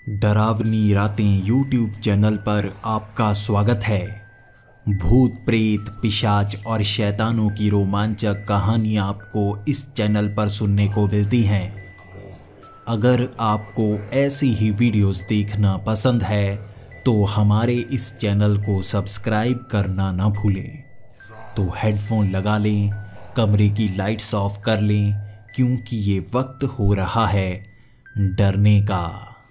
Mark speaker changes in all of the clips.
Speaker 1: डरावनी रातें YouTube channel पर आपका स्वागत है। भूत प्रेत पिशाच और शैतानों की रोमांचक कहानियाँ आपको इस चैनल पर सुनने को मिलती हैं। अगर आपको ऐसी ही वीडियोस देखना पसंद है तो हमारे इस चैनल को सब्सक्राइब करना ना भूलें। तो हेडफोन लगा लें, कमरे की लाइट्स ऑफ कर लें, क्योंकि ये वक्त हो रहा है डरने का।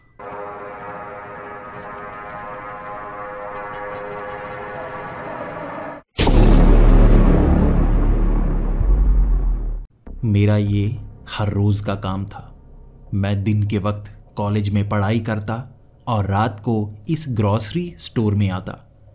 Speaker 1: मेरा ये हर रोज़ का काम था। मैं दिन के वक्त कॉलेज में पढ़ाई करता और रात को इस ग्रॉसरी स्टोर में आता।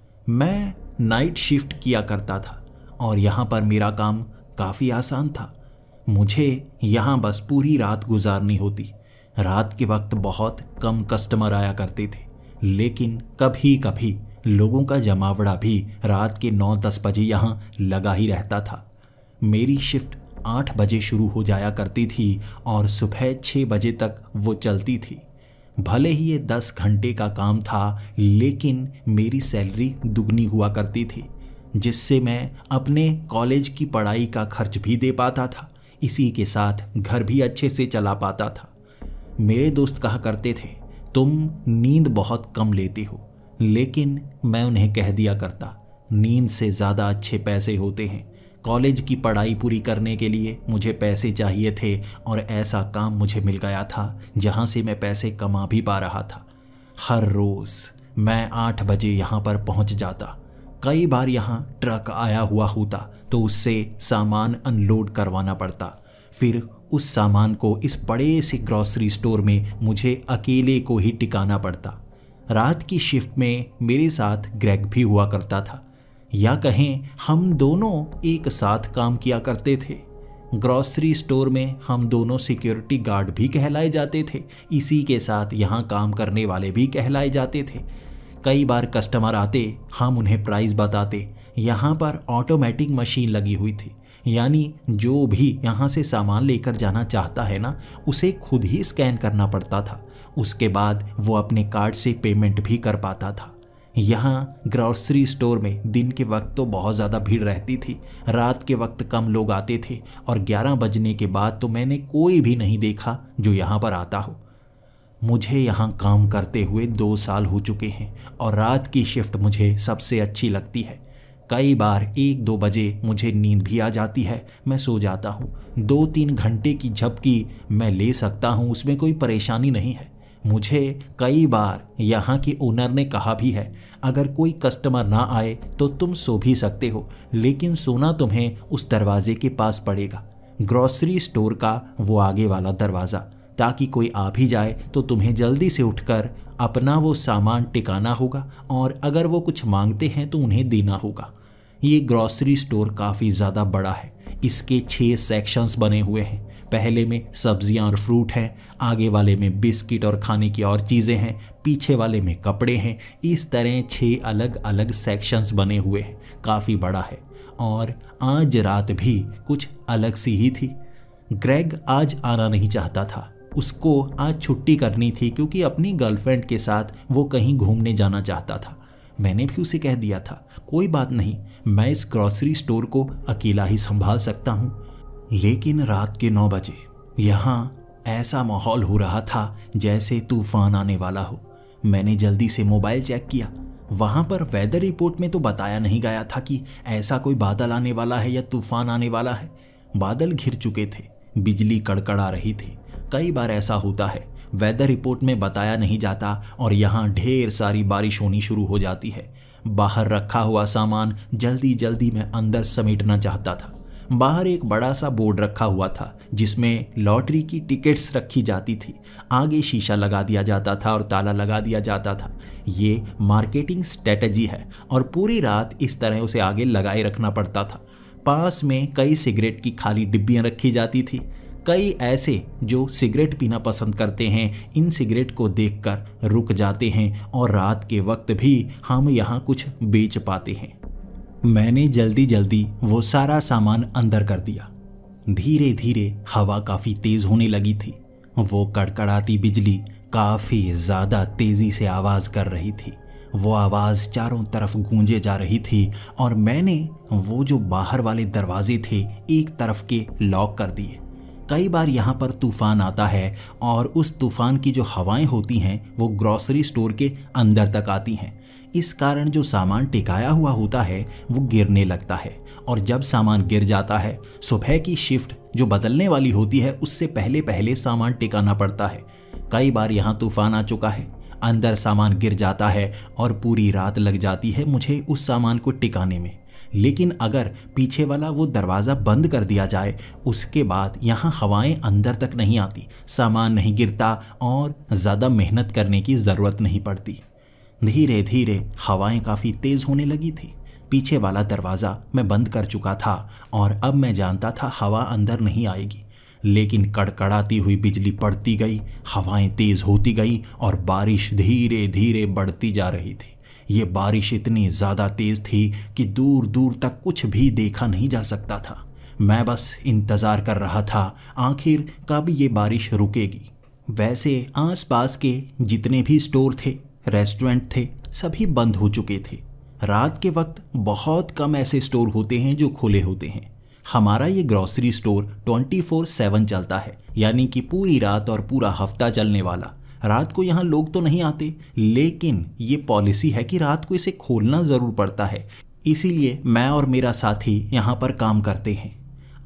Speaker 1: मैं नाइट शिफ्ट किया करता था और यहाँ पर मेरा काम काफ़ी आसान था। मुझे यहाँ बस पूरी रात गुजारनी होती। रात के वक्त बहुत कम कस्टमर आया करते थे, लेकिन कभी कभी लोगों का जमावड़ा भी रात के 9-10 बजे यहाँ लगा ही रहता था। मेरी शिफ्ट 8 बजे शुरू हो जाया करती थी और सुबह 6 बजे तक वो चलती थी। भले ही ये 10 घंटे का काम था, लेकिन मेरी सैलरी दुगनी हुआ करती थी, जिससे मैं अपने कॉलेज की पढ़ाई का खर्च भी दे पाता था। इसी के साथ घर भी अच्छे से चला पाता था। मेरे दोस्त कहा करते थे, तुम नींद बहुत कम लेते हो, लेकिन मैं उन्हें कह दिया करता, नींद से ज़्यादा अच्छे पैसे होते हैं। कॉलेज की पढ़ाई पूरी करने के लिए मुझे पैसे चाहिए थे और ऐसा काम मुझे मिल गया था जहां से मैं पैसे कमा भी पा रहा था। हर रोज़ मैं 8 बजे यहाँ पर पहुँच जाता। कई बार यहाँ ट्रक आया हुआ होता तो उससे सामान अनलोड करवाना पड़ता। फिर उस सामान को इस बड़े से ग्रॉसरी स्टोर में मुझे अकेले को ही टिकाना पड़ता। रात की शिफ्ट में मेरे साथ ग्रेग भी हुआ करता था, या कहें हम दोनों एक साथ काम किया करते थे। ग्रॉसरी स्टोर में हम दोनों सिक्योरिटी गार्ड भी कहलाए जाते थे। इसी के साथ यहाँ काम करने वाले भी कहलाए जाते थे। कई बार कस्टमर आते, हम उन्हें प्राइस बताते। यहाँ पर ऑटोमेटिक मशीन लगी हुई थी, यानी जो भी यहाँ से सामान लेकर जाना चाहता है ना, उसे खुद ही स्कैन करना पड़ता था। उसके बाद वो अपने कार्ड से पेमेंट भी कर पाता था। यहाँ ग्रॉसरी स्टोर में दिन के वक्त तो बहुत ज़्यादा भीड़ रहती थी, रात के वक्त कम लोग आते थे और 11 बजने के बाद तो मैंने कोई भी नहीं देखा जो यहाँ पर आता हो। मुझे यहाँ काम करते हुए 2 साल हो चुके हैं और रात की शिफ्ट मुझे सबसे अच्छी लगती है। कई बार 1-2 बजे मुझे नींद भी आ जाती है, मैं सो जाता हूँ। 2-3 घंटे की झपकी मैं ले सकता हूँ, उसमें कोई परेशानी नहीं है। मुझे कई बार यहाँ के ओनर ने कहा भी है, अगर कोई कस्टमर ना आए तो तुम सो भी सकते हो, लेकिन सोना तुम्हें उस दरवाजे के पास पड़ेगा, ग्रॉसरी स्टोर का वो आगे वाला दरवाज़ा, ताकि कोई आ भी जाए तो तुम्हें जल्दी से उठकर अपना वो सामान टिकाना होगा और अगर वो कुछ मांगते हैं तो उन्हें देना होगा। ये ग्रॉसरी स्टोर काफ़ी ज़्यादा बड़ा है। इसके 6 सेक्शंस बने हुए हैं। पहले में सब्जियां और फ्रूट हैं, आगे वाले में बिस्किट और खाने की और चीज़ें हैं, पीछे वाले में कपड़े हैं। इस तरह 6 अलग अलग सेक्शंस बने हुए हैं। काफ़ी बड़ा है और आज रात भी कुछ अलग सी ही थी। ग्रेग आज आना नहीं चाहता था। उसको आज छुट्टी करनी थी क्योंकि अपनी गर्लफ्रेंड के साथ वो कहीं घूमने जाना चाहता था। मैंने भी उसे कह दिया था, कोई बात नहीं, मैं इस ग्रॉसरी स्टोर को अकेला ही संभाल सकता हूँ। लेकिन रात के 9 बजे यहाँ ऐसा माहौल हो रहा था जैसे तूफान आने वाला हो। मैंने जल्दी से मोबाइल चेक किया। वहाँ पर वेदर रिपोर्ट में तो बताया नहीं गया था कि ऐसा कोई बादल आने वाला है या तूफान आने वाला है। बादल घिर चुके थे, बिजली कड़कड़ा रही थी। कई बार ऐसा होता है, वेदर रिपोर्ट में बताया नहीं जाता और यहाँ ढेर सारी बारिश होनी शुरू हो जाती है। बाहर रखा हुआ सामान जल्दी जल्दी मैं अंदर समेटना चाहता था। बाहर एक बड़ा सा बोर्ड रखा हुआ था जिसमें लॉटरी की टिकट्स रखी जाती थी। आगे शीशा लगा दिया जाता था और ताला लगा दिया जाता था। ये मार्केटिंग स्ट्रेटजी है और पूरी रात इस तरह उसे आगे लगाए रखना पड़ता था। पास में कई सिगरेट की खाली डिब्बियाँ रखी जाती थी। कई ऐसे जो सिगरेट पीना पसंद करते हैं इन सिगरेट को देखकर रुक जाते हैं और रात के वक्त भी हम यहाँ कुछ बेच पाते हैं। मैंने जल्दी जल्दी वो सारा सामान अंदर कर दिया। धीरे धीरे हवा काफ़ी तेज़ होने लगी थी। वो कड़कड़ाती बिजली काफ़ी ज़्यादा तेज़ी से आवाज़ कर रही थी। वो आवाज़ चारों तरफ गूंजे जा रही थी और मैंने वो जो बाहर वाले दरवाजे थे एक तरफ के लॉक कर दिए। कई बार यहाँ पर तूफ़ान आता है और उस तूफ़ान की जो हवाएं होती हैं वो ग्रॉसरी स्टोर के अंदर तक आती हैं। इस कारण जो सामान टिकाया हुआ होता है वो गिरने लगता है और जब सामान गिर जाता है, सुबह की शिफ्ट जो बदलने वाली होती है उससे पहले पहले सामान टिकाना पड़ता है। कई बार यहाँ तूफ़ान आ चुका है, अंदर सामान गिर जाता है और पूरी रात लग जाती है मुझे उस सामान को टिकाने में। लेकिन अगर पीछे वाला वो दरवाज़ा बंद कर दिया जाए उसके बाद यहाँ हवाएं अंदर तक नहीं आती, सामान नहीं गिरता और ज़्यादा मेहनत करने की ज़रूरत नहीं पड़ती। धीरे धीरे हवाएं काफ़ी तेज़ होने लगी थी। पीछे वाला दरवाज़ा मैं बंद कर चुका था और अब मैं जानता था हवा अंदर नहीं आएगी। लेकिन कड़कड़ाती हुई बिजली पड़ती गई, हवाएं तेज़ होती गई और बारिश धीरे धीरे बढ़ती जा रही थी। ये बारिश इतनी ज़्यादा तेज़ थी कि दूर दूर तक कुछ भी देखा नहीं जा सकता था। मैं बस इंतज़ार कर रहा था आखिर कब ये बारिश रुकेगी। वैसे आसपास के जितने भी स्टोर थे, रेस्टोरेंट थे, सभी बंद हो चुके थे। रात के वक्त बहुत कम ऐसे स्टोर होते हैं जो खुले होते हैं। हमारा ये ग्रॉसरी स्टोर 24/7 चलता है, यानी कि पूरी रात और पूरा हफ्ता चलने वाला। रात को यहाँ लोग तो नहीं आते, लेकिन ये पॉलिसी है कि रात को इसे खोलना ज़रूर पड़ता है। इसीलिए मैं और मेरा साथी यहाँ पर काम करते हैं।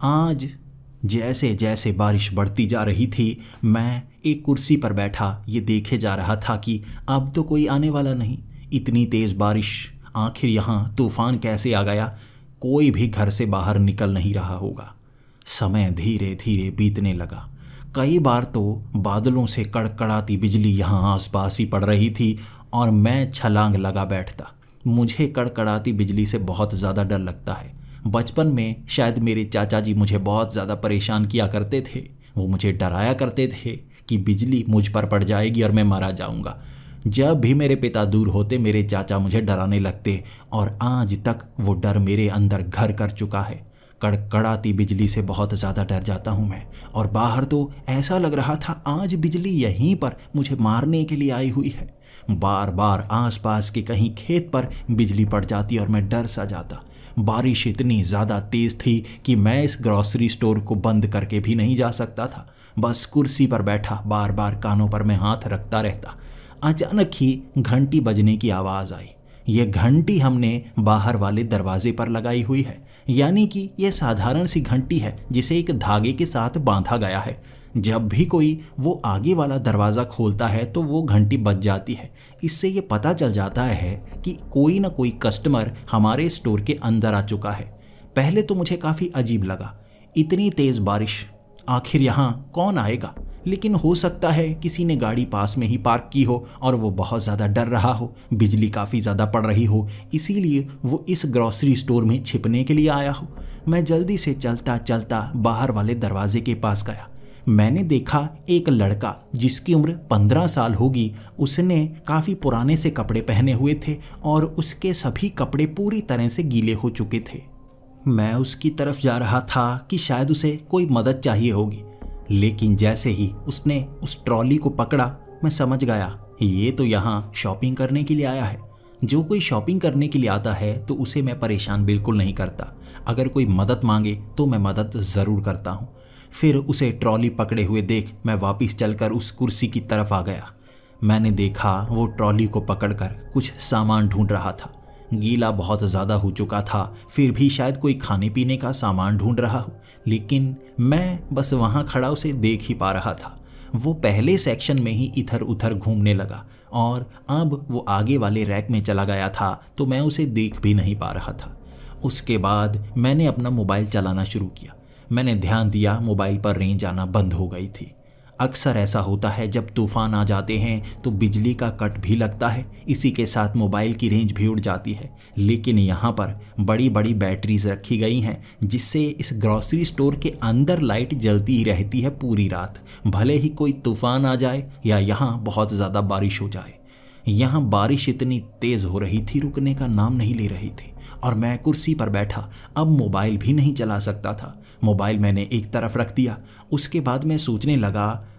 Speaker 1: आज जैसे जैसे बारिश बढ़ती जा रही थी, मैं एक कुर्सी पर बैठा ये देखे जा रहा था कि अब तो कोई आने वाला नहीं। इतनी तेज़ बारिश, आखिर यहाँ तूफ़ान कैसे आ गया? कोई भी घर से बाहर निकल नहीं रहा होगा। समय धीरे धीरे बीतने लगा। कई बार तो बादलों से कड़कड़ाती बिजली यहाँ आसपास ही पड़ रही थी और मैं छलांग लगा बैठता। मुझे कड़कड़ाती बिजली से बहुत ज़्यादा डर लगता है। बचपन में शायद मेरे चाचा जी मुझे बहुत ज़्यादा परेशान किया करते थे। वो मुझे डराया करते थे कि बिजली मुझ पर पड़ जाएगी और मैं मारा जाऊँगा। जब भी मेरे पिता दूर होते मेरे चाचा मुझे डराने लगते और आज तक वो डर मेरे अंदर घर कर चुका है। कड़कड़ाती बिजली से बहुत ज़्यादा डर जाता हूँ मैं, और बाहर तो ऐसा लग रहा था आज बिजली यहीं पर मुझे मारने के लिए आई हुई है। बार बार आसपास के कहीं खेत पर बिजली पड़ जाती और मैं डर सा जाता। बारिश इतनी ज़्यादा तेज़ थी कि मैं इस ग्रॉसरी स्टोर को बंद करके भी नहीं जा सकता था। बस कुर्सी पर बैठा बार बार कानों पर मैं हाथ रखता रहता। अचानक ही घंटी बजने की आवाज़ आई। ये घंटी हमने बाहर वाले दरवाजे पर लगाई हुई है, यानी कि ये साधारण सी घंटी है जिसे एक धागे के साथ बांधा गया है। जब भी कोई वो आगे वाला दरवाज़ा खोलता है तो वो घंटी बज जाती है। इससे ये पता चल जाता है कि कोई ना कोई कस्टमर हमारे स्टोर के अंदर आ चुका है। पहले तो मुझे काफ़ी अजीब लगा, इतनी तेज़ बारिश, आखिर यहाँ कौन आएगा? लेकिन हो सकता है किसी ने गाड़ी पास में ही पार्क की हो और वो बहुत ज़्यादा डर रहा हो, बिजली काफ़ी ज़्यादा पड़ रही हो, इसीलिए वो इस ग्रॉसरी स्टोर में छिपने के लिए आया हो। मैं जल्दी से चलता चलता बाहर वाले दरवाजे के पास गया। मैंने देखा एक लड़का जिसकी उम्र 15 साल होगी, उसने काफ़ी पुराने से कपड़े पहने हुए थे और उसके सभी कपड़े पूरी तरह से गीले हो चुके थे। मैं उसकी तरफ जा रहा था कि शायद उसे कोई मदद चाहिए होगी, लेकिन जैसे ही उसने उस ट्रॉली को पकड़ा मैं समझ गया ये तो यहाँ शॉपिंग करने के लिए आया है। जो कोई शॉपिंग करने के लिए आता है तो उसे मैं परेशान बिल्कुल नहीं करता। अगर कोई मदद मांगे तो मैं मदद ज़रूर करता हूँ। फिर उसे ट्रॉली पकड़े हुए देख मैं वापस चलकर उस कुर्सी की तरफ आ गया। मैंने देखा वो ट्रॉली को पकड़कर कुछ सामान ढूंढ रहा था। गीला बहुत ज़्यादा हो चुका था, फिर भी शायद कोई खाने पीने का सामान ढूंढ रहा हो, लेकिन मैं बस वहाँ खड़ा उसे देख ही पा रहा था। वो पहले सेक्शन में ही इधर उधर घूमने लगा और अब वो आगे वाले रैक में चला गया था तो मैं उसे देख भी नहीं पा रहा था। उसके बाद मैंने अपना मोबाइल चलाना शुरू किया। मैंने ध्यान दिया मोबाइल पर रेंज आना बंद हो गई थी। अक्सर ऐसा होता है जब तूफ़ान आ जाते हैं तो बिजली का कट भी लगता है, इसी के साथ मोबाइल की रेंज भी उड़ जाती है। लेकिन यहाँ पर बड़ी बड़ी बैटरीज रखी गई हैं जिससे इस ग्रॉसरी स्टोर के अंदर लाइट जलती ही रहती है पूरी रात, भले ही कोई तूफ़ान आ जाए या यहाँ बहुत ज़्यादा बारिश हो जाए। यहाँ बारिश इतनी तेज़ हो रही थी, रुकने का नाम नहीं ले रही थी और मैं कुर्सी पर बैठा अब मोबाइल भी नहीं चला सकता था। मोबाइल मैंने एक तरफ रख दिया। उसके बाद मैं सोचने लगा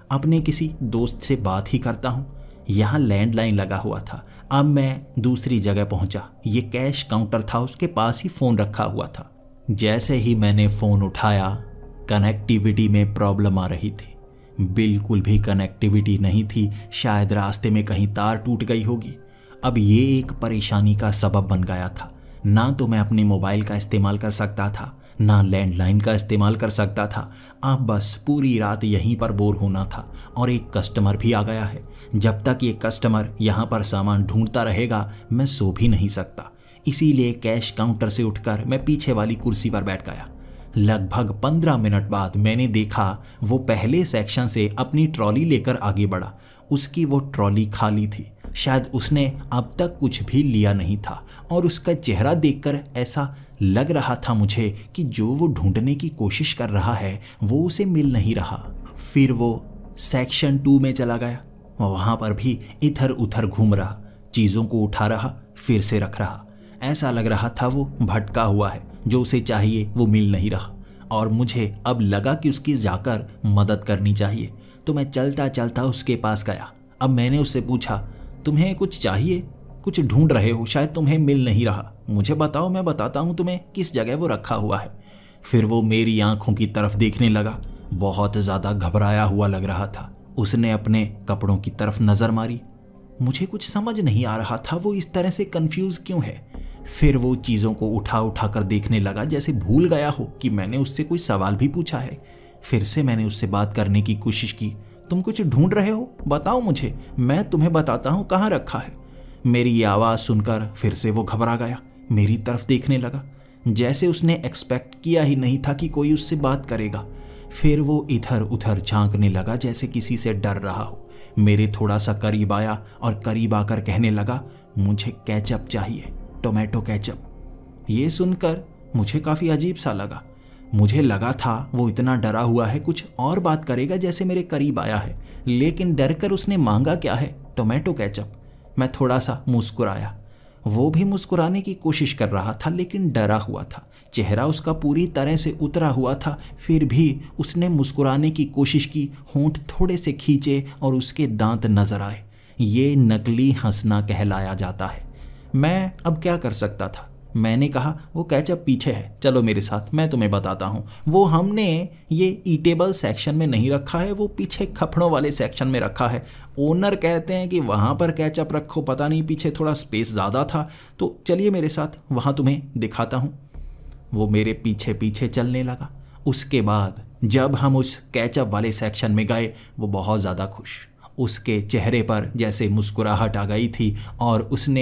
Speaker 1: अपने किसी दोस्त से बात ही करता हूँ। यहाँ लैंडलाइन लगा हुआ था। अब मैं दूसरी जगह पहुंचा। ये कैश काउंटर था, उसके पास ही फ़ोन रखा हुआ था। जैसे ही मैंने फ़ोन उठाया, कनेक्टिविटी में प्रॉब्लम आ रही थी। बिल्कुल भी कनेक्टिविटी नहीं थी, शायद रास्ते में कहीं तार टूट गई होगी। अब ये एक परेशानी का सबब बन गया था। ना तो मैं अपने मोबाइल का इस्तेमाल कर सकता था, ना लैंडलाइन का इस्तेमाल कर सकता था। अब बस पूरी रात यहीं पर बोर होना था। और एक कस्टमर भी आ गया है। जब तक ये कस्टमर यहाँ पर सामान ढूंढता रहेगा, मैं सो भी नहीं सकता। इसीलिए कैश काउंटर से उठकर मैं पीछे वाली कुर्सी पर बैठ गया। लगभग 15 मिनट बाद मैंने देखा वो पहले सेक्शन से अपनी ट्रॉली लेकर आगे बढ़ा। उसकी वो ट्रॉली खाली थी। शायद उसने अब तक कुछ भी लिया नहीं था और उसका चेहरा देखकर ऐसा लग रहा था मुझे कि जो वो ढूंढने की कोशिश कर रहा है वो उसे मिल नहीं रहा। फिर वो सेक्शन 2 में चला गया। वहाँ पर भी इधर उधर घूम रहा, चीज़ों को उठा रहा, फिर से रख रहा। ऐसा लग रहा था वो भटका हुआ है, जो उसे चाहिए वो मिल नहीं रहा। और मुझे अब लगा कि उसकी जाकर मदद करनी चाहिए, तो मैं चलता चलता उसके पास गया। अब मैंने उससे पूछा, तुम्हें कुछ चाहिए? कुछ ढूंढ रहे हो, शायद तुम्हें मिल नहीं रहा। मुझे बताओ, मैं बताता हूँ तुम्हें किस जगह वो रखा हुआ है। फिर वो मेरी आंखों की तरफ देखने लगा। बहुत ज़्यादा घबराया हुआ लग रहा था। उसने अपने कपड़ों की तरफ नज़र मारी। मुझे कुछ समझ नहीं आ रहा था वो इस तरह से कंफ्यूज क्यों है। फिर वो चीज़ों को उठा उठा कर देखने लगा, जैसे भूल गया हो कि मैंने उससे कोई सवाल भी पूछा है। फिर से मैंने उससे बात करने की कोशिश की। तुम कुछ ढूंढ रहे हो? बताओ मुझे, मैं तुम्हें बताता हूँ कहाँ रखा है। मेरी ये आवाज़ सुनकर फिर से वो घबरा गया, मेरी तरफ देखने लगा, जैसे उसने एक्सपेक्ट किया ही नहीं था कि कोई उससे बात करेगा। फिर वो इधर उधर झांकने लगा, जैसे किसी से डर रहा हो। मेरे थोड़ा सा करीब आया और करीब आकर कहने लगा, मुझे केचप चाहिए, टोमेटो केचप। ये सुनकर मुझे काफ़ी अजीब सा लगा। मुझे लगा था वो इतना डरा हुआ है, कुछ और बात करेगा जैसे मेरे करीब आया है, लेकिन डरकर उसने मांगा क्या है? Tomato ketchup. मैं थोड़ा सा मुस्कुराया। वो भी मुस्कुराने की कोशिश कर रहा था, लेकिन डरा हुआ था। चेहरा उसका पूरी तरह से उतरा हुआ था। फिर भी उसने मुस्कुराने की कोशिश की, होंठ थोड़े से खींचे और उसके दांत नजर आए। ये नकली हंसना कहलाया जाता है। मैं अब क्या कर सकता था? मैंने कहा, वो केचप पीछे है, चलो मेरे साथ, मैं तुम्हें बताता हूँ। वो हमने ये ईटेबल सेक्शन में नहीं रखा है, वो पीछे कपड़ों वाले सेक्शन में रखा है। ओनर कहते हैं कि वहाँ पर केचप रखो, पता नहीं पीछे थोड़ा स्पेस ज़्यादा था, तो चलिए मेरे साथ, वहाँ तुम्हें दिखाता हूँ। वो मेरे पीछे पीछे चलने लगा। उसके बाद जब हम उस केचप वाले सेक्शन में गए, वो बहुत ज़्यादा खुश। उसके चेहरे पर जैसे मुस्कुराहट आ गई थी और उसने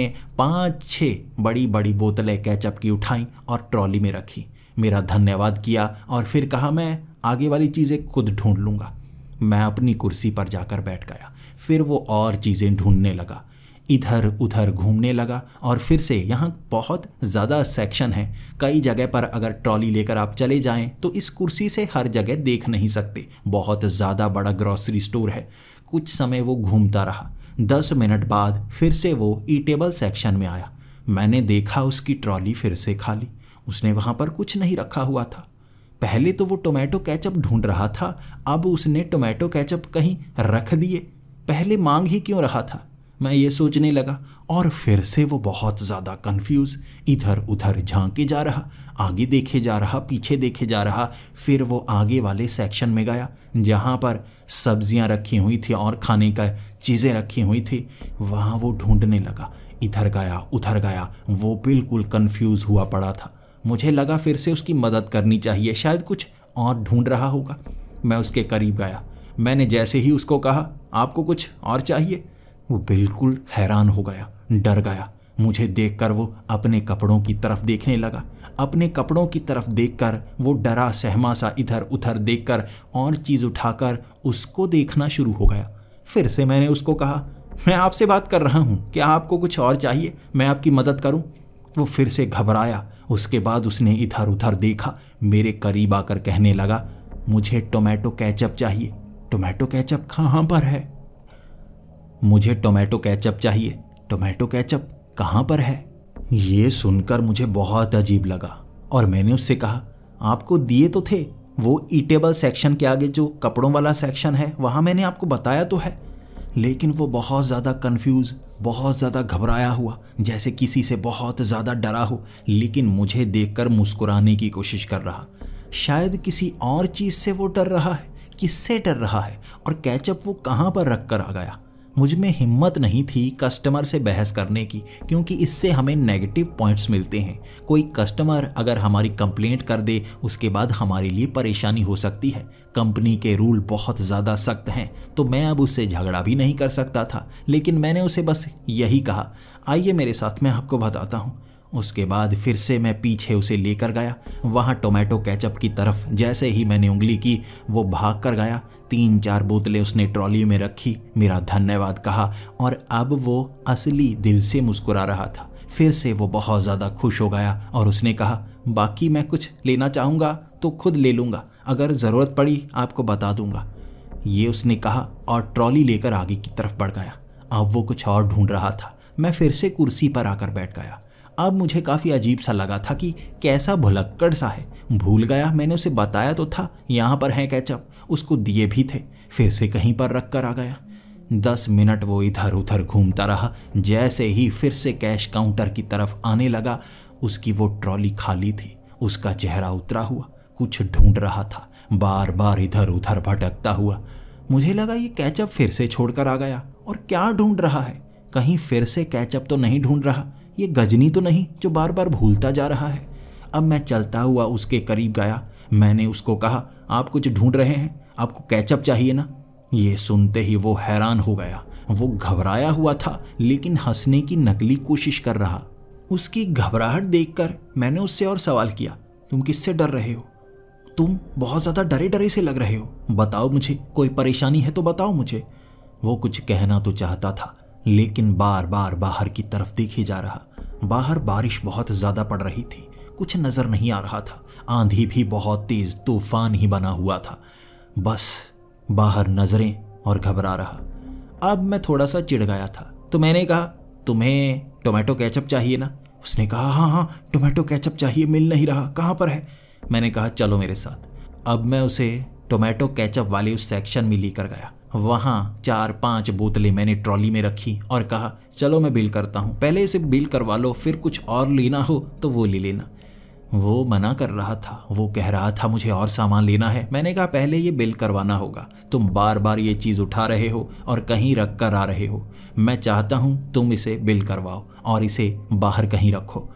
Speaker 1: 5-6 बड़ी बड़ी बोतलें केचप की उठाई और ट्रॉली में रखी। मेरा धन्यवाद किया और फिर कहा, मैं आगे वाली चीज़ें खुद ढूंढ लूँगा। मैं अपनी कुर्सी पर जाकर बैठ गया। फिर वो और चीज़ें ढूंढने लगा, इधर उधर घूमने लगा। और फिर से यहाँ बहुत ज़्यादा सेक्शन है। कई जगह पर अगर ट्रॉली लेकर आप चले जाएं तो इस कुर्सी से हर जगह देख नहीं सकते। बहुत ज़्यादा बड़ा ग्रॉसरी स्टोर है। कुछ समय वो घूमता रहा। 10 मिनट बाद फिर से वो ईटेबल सेक्शन में आया। मैंने देखा उसकी ट्रॉली फिर से खाली। उसने वहाँ पर कुछ नहीं रखा हुआ था। पहले तो वो टोमेटो केचप ढूंढ रहा था, अब उसने टोमेटो केचप कहीं रख दिए। पहले मांग ही क्यों रहा था, मैं ये सोचने लगा। और फिर से वो बहुत ज़्यादा कंफ्यूज, इधर उधर झांके जा रहा, आगे देखे जा रहा, पीछे देखे जा रहा। फिर वो आगे वाले सेक्शन में गया जहाँ पर सब्जियाँ रखी हुई थी और खाने का चीज़ें रखी हुई थी। वहाँ वो ढूंढने लगा, इधर गया उधर गया। वो बिल्कुल कंफ्यूज हुआ पड़ा था। मुझे लगा फिर से उसकी मदद करनी चाहिए, शायद कुछ और ढूंढ रहा होगा। मैं उसके करीब गया। मैंने जैसे ही उसको कहा, आपको कुछ और चाहिए, वो बिल्कुल हैरान हो गया, डर गया। मुझे देखकर वो अपने कपड़ों की तरफ देखने लगा। अपने कपड़ों की तरफ देखकर वो डरा सहमा सा इधर उधर देखकर और चीज़ उठाकर उसको देखना शुरू हो गया। फिर से मैंने उसको कहा, मैं आपसे बात कर रहा हूँ, क्या आपको कुछ और चाहिए, मैं आपकी मदद करूँ? वो फिर से घबराया। उसके बाद उसने इधर उधर देखा, मेरे करीब आकर कहने लगा, मुझे टोमेटो केचप चाहिए। टोमेटो केचप कहाँ पर है? मुझे टोमेटो केचप चाहिए। टोमेटो केचप कहाँ पर है? ये सुनकर मुझे बहुत अजीब लगा और मैंने उससे कहा, आपको दिए तो थे, वो ईटेबल सेक्शन के आगे जो कपड़ों वाला सेक्शन है वहाँ मैंने आपको बताया तो है। लेकिन वो बहुत ज़्यादा कंफ्यूज, बहुत ज़्यादा घबराया हुआ, जैसे किसी से बहुत ज़्यादा डरा हो, लेकिन मुझे देखकर मुस्कुराने की कोशिश कर रहा। शायद किसी और चीज़ से वो डर रहा है। किससे डर रहा है और केचप वो कहाँ पर रख कर आ गया? मुझ में हिम्मत नहीं थी कस्टमर से बहस करने की, क्योंकि इससे हमें नेगेटिव पॉइंट्स मिलते हैं। कोई कस्टमर अगर हमारी कंप्लेंट कर दे उसके बाद हमारे लिए परेशानी हो सकती है। कंपनी के रूल बहुत ज़्यादा सख्त हैं, तो मैं अब उससे झगड़ा भी नहीं कर सकता था। लेकिन मैंने उसे बस यही कहा, आइए मेरे साथ, मैं आपको बताता हूँ। उसके बाद फिर से मैं पीछे उसे लेकर गया वहाँ टोमेटो केचप की तरफ। जैसे ही मैंने उंगली की वो भाग कर गया। 3-4 बोतलें उसने ट्रॉली में रखी, मेरा धन्यवाद कहा और अब वो असली दिल से मुस्कुरा रहा था। फिर से वो बहुत ज़्यादा खुश हो गया और उसने कहा, बाकी मैं कुछ लेना चाहूँगा तो खुद ले लूँगा, अगर ज़रूरत पड़ी आपको बता दूँगा। ये उसने कहा और ट्रॉली लेकर आगे की तरफ बढ़ गया। अब वो कुछ और ढूंढ रहा था। मैं फिर से कुर्सी पर आकर बैठ गया। अब मुझे काफ़ी अजीब सा लगा था कि कैसा भुलक्कड़ सा है। भूल गया, मैंने उसे बताया तो था यहाँ पर है केचप, उसको दिए भी थे, फिर से कहीं पर रख कर आ गया। 10 मिनट वो इधर उधर घूमता रहा। जैसे ही फिर से कैश काउंटर की तरफ आने लगा, उसकी वो ट्रॉली खाली थी। उसका चेहरा उतरा हुआ, कुछ ढूंढ रहा था, बार बार इधर उधर भटकता हुआ। मुझे लगा ये केचप फिर से छोड़कर आ गया और क्या ढूंढ रहा है। कहीं फिर से केचप तो नहीं ढूंढ रहा, ये गजनी तो नहीं जो बार बार भूलता जा रहा है। अब मैं चलता हुआ उसके करीब गया। मैंने उसको कहा, आप कुछ ढूंढ रहे हैं, आपको केचप चाहिए ना? ये सुनते ही वो हैरान हो गया। वो घबराया हुआ था लेकिन हंसने की नकली कोशिश कर रहा। उसकी घबराहट देखकर मैंने उससे और सवाल किया, तुम किससे डर रहे हो? तुम बहुत ज़्यादा डरे डरे से लग रहे हो, बताओ मुझे, कोई परेशानी है तो बताओ मुझे। वो कुछ कहना तो चाहता था लेकिन बार बार बाहर की तरफ देखे जा रहा। बाहर बारिश बहुत ज़्यादा पड़ रही थी, कुछ नज़र नहीं आ रहा था। आंधी भी बहुत तेज़ तूफान ही बना हुआ था। बस बाहर नज़रें और घबरा रहा। अब मैं थोड़ा सा चिढ़ गया था तो मैंने कहा, तुम्हें टोमेटो केचप चाहिए ना? उसने कहा, हाँ हाँ टोमेटो केचप चाहिए, मिल नहीं रहा, कहाँ पर है? मैंने कहा, चलो मेरे साथ। अब मैं उसे टोमेटो केचप वाले उस सेक्शन में लेकर गया। वहाँ 4-5 बोतलें मैंने ट्रॉली में रखी और कहा, चलो मैं बिल करता हूँ, पहले इसे बिल करवा लो, फिर कुछ और लेना हो तो वो ले लेना। वो मना कर रहा था, वो कह रहा था मुझे और सामान लेना है। मैंने कहा, पहले ये बिल करवाना होगा, तुम बार बार ये चीज़ उठा रहे हो और कहीं रख कर आ रहे हो। मैं चाहता हूँ तुम इसे बिल करवाओ और इसे बाहर कहीं रखो।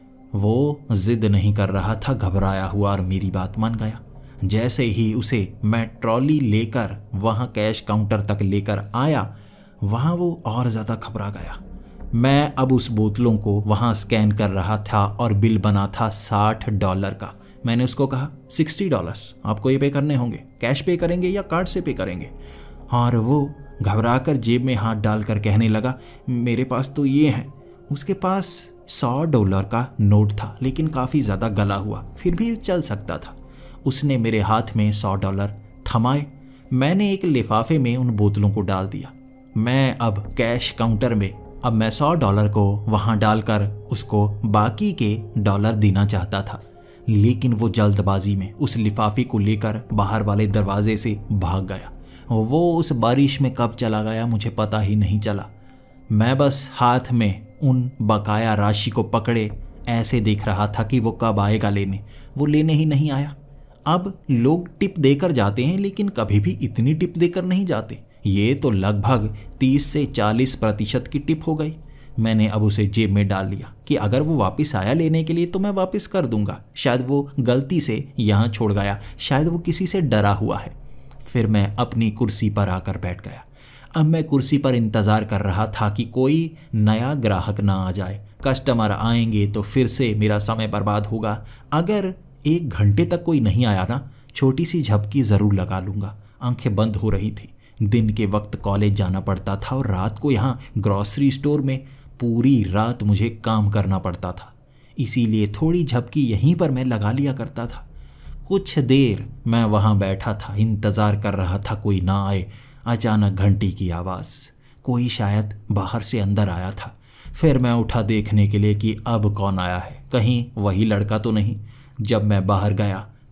Speaker 1: वो जिद नहीं कर रहा था, घबराया हुआ, और मेरी बात मान गया। जैसे ही उसे मैं ट्रॉली लेकर वहाँ कैश काउंटर तक लेकर आया, वहाँ वो और ज़्यादा घबरा गया। मैं अब उस बोतलों को वहाँ स्कैन कर रहा था और बिल बना था $60 का। मैंने उसको कहा, $60 आपको ये पे करने होंगे, कैश पे करेंगे या कार्ड से पे करेंगे? और वो घबरा कर जेब में हाथ डालकर कहने लगा, मेरे पास तो ये हैं। उसके पास $100 का नोट था लेकिन काफ़ी ज़्यादा गला हुआ, फिर भी चल सकता था। उसने मेरे हाथ में $100 थमाए। मैंने एक लिफाफे में उन बोतलों को डाल दिया। मैं अब कैश काउंटर में मैं $100 को वहाँ डालकर उसको बाकी के डॉलर देना चाहता था, लेकिन वो जल्दबाजी में उस लिफाफे को लेकर बाहर वाले दरवाजे से भाग गया। वो उस बारिश में कब चला गया मुझे पता ही नहीं चला। मैं बस हाथ में उन बकाया राशि को पकड़े ऐसे देख रहा था कि वो कब आएगा लेने। वो लेने ही नहीं आया। अब लोग टिप देकर जाते हैं लेकिन कभी भी इतनी टिप देकर नहीं जाते। ये तो लगभग 30 से 40% की टिप हो गई। मैंने अब उसे जेब में डाल लिया कि अगर वो वापस आया लेने के लिए तो मैं वापस कर दूंगा। शायद वो गलती से यहाँ छोड़ गया, शायद वो किसी से डरा हुआ है। फिर मैं अपनी कुर्सी पर आकर बैठ गया। अब मैं कुर्सी पर इंतज़ार कर रहा था कि कोई नया ग्राहक ना आ जाए। कस्टमर आएंगे तो फिर से मेरा समय बर्बाद होगा। अगर 1 घंटे तक कोई नहीं आया ना, छोटी सी झपकी ज़रूर लगा लूँगा। आंखें बंद हो रही थी। दिन के वक्त कॉलेज जाना पड़ता था और रात को यहाँ ग्रॉसरी स्टोर में पूरी रात मुझे काम करना पड़ता था, इसीलिए थोड़ी झपकी यहीं पर मैं लगा लिया करता था। कुछ देर मैं वहाँ बैठा था, इंतज़ार कर रहा था कोई ना आए। अचानक घंटी की आवाज़, कोई शायद बाहर से अंदर आया था। फिर मैं उठा देखने के लिए कि अब कौन आया है, कहीं वही लड़का तो नहीं। जब मैं बाहर गया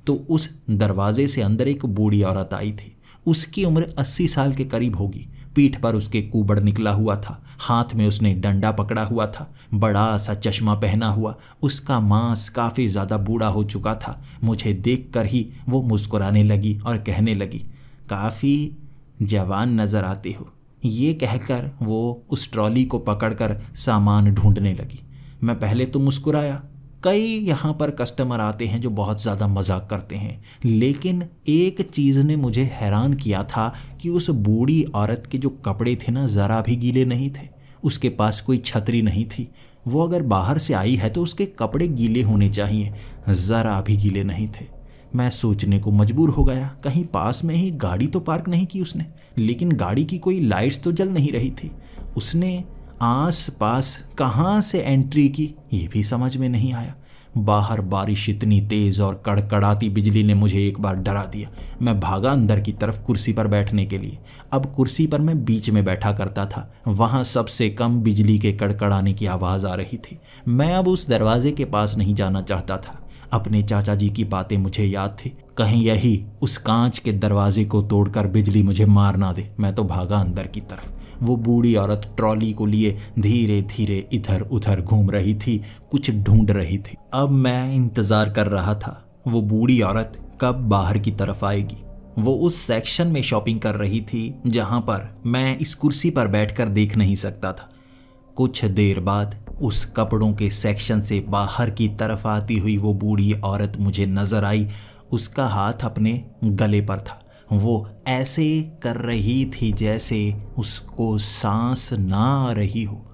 Speaker 1: तो उस दरवाजे से अंदर एक बूढ़ी औरत आई थी। उसकी उम्र 80 साल के करीब होगी। पीठ पर उसके कुबड़ निकला हुआ था, हाथ में उसने डंडा पकड़ा हुआ था, बड़ा सा चश्मा पहना हुआ। उसका मांस काफ़ी ज़्यादा बूढ़ा हो चुका था। मुझे देखकर ही वो मुस्कुराने लगी और कहने लगी, काफ़ी जवान नज़र आती हो। ये कहकर वो उस ट्रॉली को पकड़कर सामान ढूंढने लगी। मैं पहले तो मुस्कुराया। कई यहाँ पर कस्टमर आते हैं जो बहुत ज़्यादा मजाक करते हैं, लेकिन एक चीज़ ने मुझे हैरान किया था कि उस बूढ़ी औरत के जो कपड़े थे ना, ज़रा भी गीले नहीं थे। उसके पास कोई छतरी नहीं थी। वो अगर बाहर से आई है तो उसके कपड़े गीले होने चाहिए, ज़रा भी गीले नहीं थे। मैं सोचने को मजबूर हो गया, कहीं पास में ही गाड़ी तो पार्क नहीं की उसने, लेकिन गाड़ी की कोई लाइट्स तो जल नहीं रही थी। उसने आस पास कहाँ से एंट्री की ये भी समझ में नहीं आया। बाहर बारिश इतनी तेज़ और कड़कड़ाती बिजली ने मुझे एक बार डरा दिया। मैं भागा अंदर की तरफ कुर्सी पर बैठने के लिए। अब कुर्सी पर मैं बीच में बैठा करता था, वहाँ सबसे कम बिजली के कड़कड़ाने की आवाज़ आ रही थी। मैं अब उस दरवाजे के पास नहीं जाना चाहता था। अपने चाचा जी की बातें मुझे याद थी, कहीं यही उस कांच के दरवाजे को तोड़कर बिजली मुझे मार ना दे। मैं तो भागा अंदर की तरफ। वो बूढ़ी औरत ट्रॉली को लिए धीरे धीरे इधर उधर घूम रही थी, कुछ ढूंढ रही थी। अब मैं इंतज़ार कर रहा था वो बूढ़ी औरत कब बाहर की तरफ आएगी। वो उस सेक्शन में शॉपिंग कर रही थी जहाँ पर मैं इस कुर्सी पर बैठकर देख नहीं सकता था। कुछ देर बाद उस कपड़ों के सेक्शन से बाहर की तरफ आती हुई वो बूढ़ी औरत मुझे नज़र आई। उसका हाथ अपने गले पर था। वो ऐसे कर रही थी जैसे उसको सांस ना आ रही हो।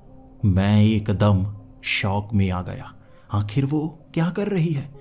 Speaker 1: मैं एकदम शॉक में आ गया। आखिर वो क्या कर रही है?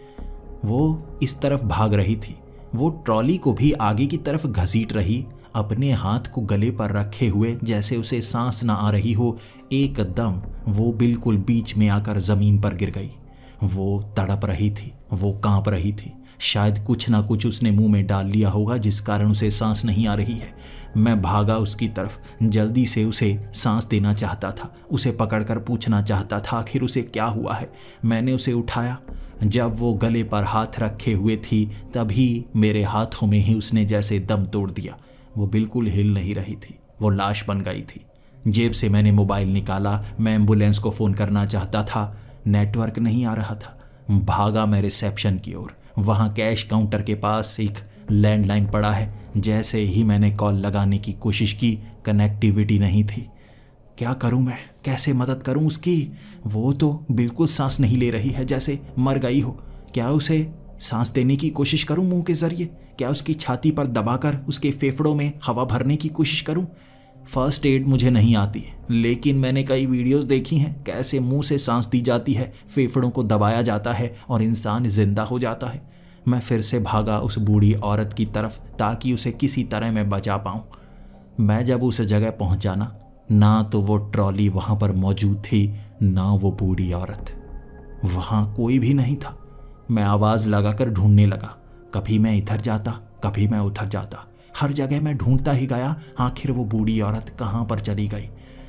Speaker 1: वो इस तरफ भाग रही थी। वो ट्रॉली को भी आगे की तरफ घसीट रही, अपने हाथ को गले पर रखे हुए जैसे उसे सांस ना आ रही हो। एकदम वो बिल्कुल बीच में आकर ज़मीन पर गिर गई। वो तड़प रही थी, वो कांप रही थी। शायद कुछ ना कुछ उसने मुंह में डाल लिया होगा जिस कारण उसे सांस नहीं आ रही है। मैं भागा उसकी तरफ, जल्दी से उसे सांस देना चाहता था, उसे पकड़कर पूछना चाहता था आखिर उसे क्या हुआ है। मैंने उसे उठाया। जब वो गले पर हाथ रखे हुए थी तभी मेरे हाथों में ही उसने जैसे दम तोड़ दिया। वो बिल्कुल हिल नहीं रही थी, वो लाश बन गई थी। जेब से मैंने मोबाइल निकाला। मैं एम्बुलेंस को फ़ोन करना चाहता था, नेटवर्क नहीं आ रहा था। भागा मैं रिसेप्शन की ओर। वहाँ कैश काउंटर के पास एक लैंडलाइन पड़ा है। जैसे ही मैंने कॉल लगाने की कोशिश की, कनेक्टिविटी नहीं थी। क्या करूं मैं, कैसे मदद करूं उसकी? वो तो बिल्कुल सांस नहीं ले रही है, जैसे मर गई हो। क्या उसे सांस देने की कोशिश करूं मुंह के ज़रिए? क्या उसकी छाती पर दबाकर उसके फेफड़ों में हवा भरने की कोशिश करूं? फर्स्ट एड मुझे नहीं आती, लेकिन मैंने कई वीडियोस देखी हैं कैसे मुंह से सांस दी जाती है, फेफड़ों को दबाया जाता है और इंसान जिंदा हो जाता है। मैं फिर से भागा उस बूढ़ी औरत की तरफ ताकि उसे किसी तरह मैं बचा पाऊँ। मैं जब उस जगह पहुँचा ना तो वो ट्रॉली वहाँ पर मौजूद थी, ना वो बूढ़ी औरत। वहाँ कोई भी नहीं था। मैं आवाज़ लगाकर ढूंढने लगा। कभी मैं इधर जाता, कभी मैं उधर जाता, हर जगह मैं ढूंढता ही गया। आखिर वो बूढ़ी औरत कहाँ पर चली गई?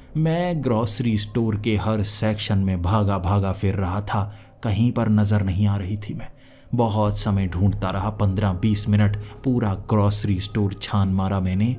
Speaker 1: मैं ग्रॉसरी स्टोर के हर सेक्शन में भागा भागा फिर रहा था, कहीं पर नज़र नहीं आ रही थी। मैं बहुत समय ढूंढता रहा, 15-20 मिनट पूरा ग्रॉसरी स्टोर छान मारा मैंने,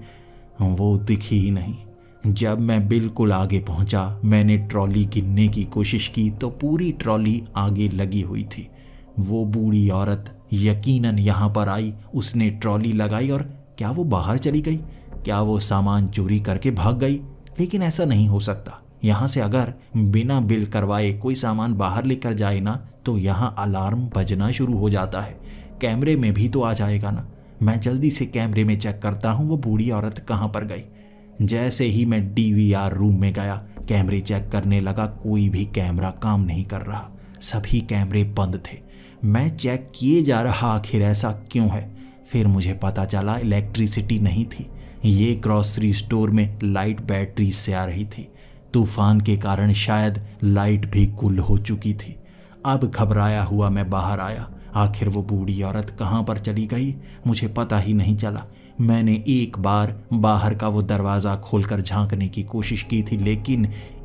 Speaker 1: वो दिखी ही नहीं। जब मैं बिल्कुल आगे पहुंचा, मैंने ट्रॉली गिनने की कोशिश की तो पूरी ट्रॉली आगे लगी हुई थी। वो बूढ़ी औरत यकीनन यहाँ पर आई, उसने ट्रॉली लगाई और क्या वो बाहर चली गई? क्या वो सामान चोरी करके भाग गई? लेकिन ऐसा नहीं हो सकता। यहाँ से अगर बिना बिल करवाए कोई सामान बाहर लेकर जाए ना, तो यहाँ अलार्म बजना शुरू हो जाता है। कैमरे में भी तो आ जाएगा ना। मैं जल्दी से कैमरे में चेक करता हूँ वो बूढ़ी औरत कहाँ पर गई। जैसे ही मैं DVR रूम में गया, कैमरे चेक करने लगा, कोई भी कैमरा काम नहीं कर रहा, सभी कैमरे बंद थे। मैं चेक किए जा रहा, आखिर ऐसा क्यों है? फिर मुझे पता चला इलेक्ट्रिसिटी नहीं थी। ये ग्रॉसरी स्टोर में लाइट बैटरी से आ रही थी। तूफान के कारण शायद लाइट भी गुल हो चुकी थी। अब घबराया हुआ मैं बाहर आया। आखिर वो बूढ़ी औरत कहाँ पर चली गई मुझे पता ही नहीं चला। मैंने एक बार बाहर का वो दरवाज़ा खोलकर झांकने की कोशिश की थी, लेकिन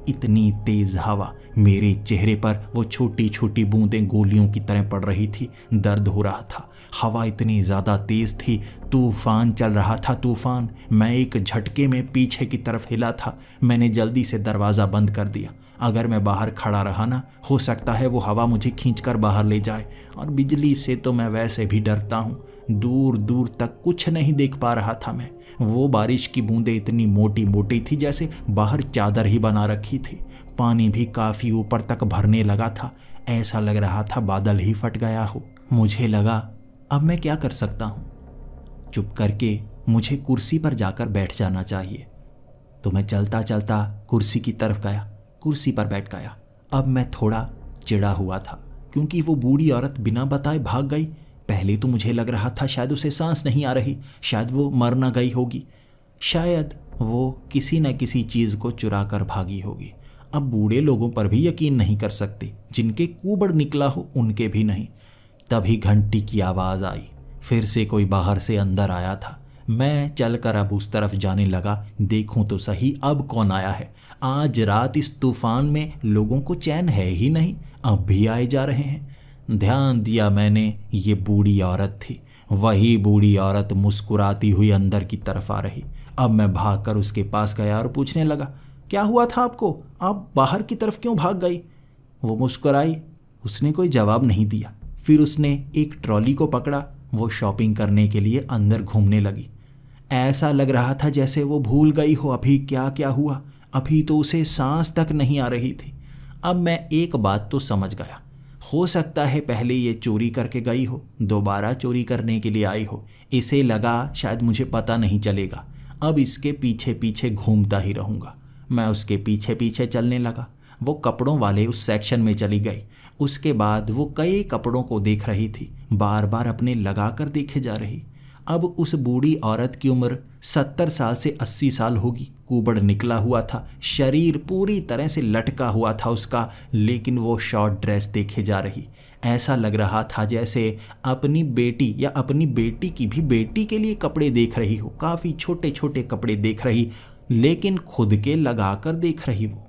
Speaker 1: इतनी तेज हवा, मेरे चेहरे पर वो छोटी छोटी बूंदें गोलियों की तरह पड़ रही थी। दर्द हो रहा था। हवा इतनी ज़्यादा तेज थी, तूफान चल रहा था, तूफान। मैं एक झटके में पीछे की तरफ हिला था। मैंने जल्दी से दरवाज़ा बंद कर दिया। अगर मैं बाहर खड़ा रहा ना, हो सकता है वो हवा मुझे खींचकर बाहर ले जाए, और बिजली से तो मैं वैसे भी डरता हूँ। दूर दूर तक कुछ नहीं देख पा रहा था मैं। वो बारिश की बूंदें इतनी मोटी मोटी थी जैसे बाहर चादर ही बना रखी थी। पानी भी काफ़ी ऊपर तक भरने लगा था। ऐसा लग रहा था बादल ही फट गया हो। मुझे लगा अब मैं क्या कर सकता हूँ। चुप करके मुझे कुर्सी पर जाकर बैठ जाना चाहिए। तो मैं चलता चलता कुर्सी की तरफ गया, कुर्सी पर बैठ गया। अब मैं थोड़ा चिढ़ा हुआ था क्योंकि वो बूढ़ी औरत बिना बताए भाग गई। पहले तो मुझे लग रहा था शायद उसे सांस नहीं आ रही, शायद वो मर ना गई होगी, शायद वो किसी न किसी चीज़ को चुरा कर भागी होगी। अब बूढ़े लोगों पर भी यकीन नहीं कर सकते, जिनके कुबड़ निकला हो उनके भी नहीं। तभी घंटी की आवाज़ आई। फिर से कोई बाहर से अंदर आया था। मैं चलकर अब उस तरफ जाने लगा, देखूं तो सही अब कौन आया है। आज रात इस तूफान में लोगों को चैन है ही नहीं, अब भी आए जा रहे हैं। ध्यान दिया मैंने, ये बूढ़ी औरत थी। वही बूढ़ी औरत मुस्कुराती हुई अंदर की तरफ आ रही। अब मैं भागकर उसके पास गया और पूछने लगा, क्या हुआ था आपको? आप बाहर की तरफ क्यों भाग गई? वो मुस्कुराई। उसने कोई जवाब नहीं दिया। फिर उसने एक ट्रॉली को पकड़ा। वो शॉपिंग करने के लिए अंदर घूमने लगी। ऐसा लग रहा था जैसे वो भूल गई हो अभी क्या क्या हुआ। अभी तो उसे सांस तक नहीं आ रही थी। अब मैं एक बात तो समझ गया, हो सकता है पहले ये चोरी करके गई हो, दोबारा चोरी करने के लिए आई हो। इसे लगा शायद मुझे पता नहीं चलेगा, अब इसके पीछे पीछे घूमता ही रहूँगा। मैं उसके पीछे पीछे चलने लगा। वो कपड़ों वाले उस सेक्शन में चली गई। उसके बाद वो कई कपड़ों को देख रही थी, बार बार अपने लगा कर देखे जा रही। अब उस बूढ़ी औरत की उम्र 70 साल से 80 साल होगी। कुबड़ निकला हुआ था, शरीर पूरी तरह से लटका हुआ था उसका, लेकिन वो शॉर्ट ड्रेस देखे जा रही। ऐसा लग रहा था जैसे अपनी बेटी या अपनी बेटी की भी बेटी के लिए कपड़े देख रही हो। काफ़ी छोटे छोटे कपड़े देख रही, लेकिन खुद के लगा कर देख रही। वो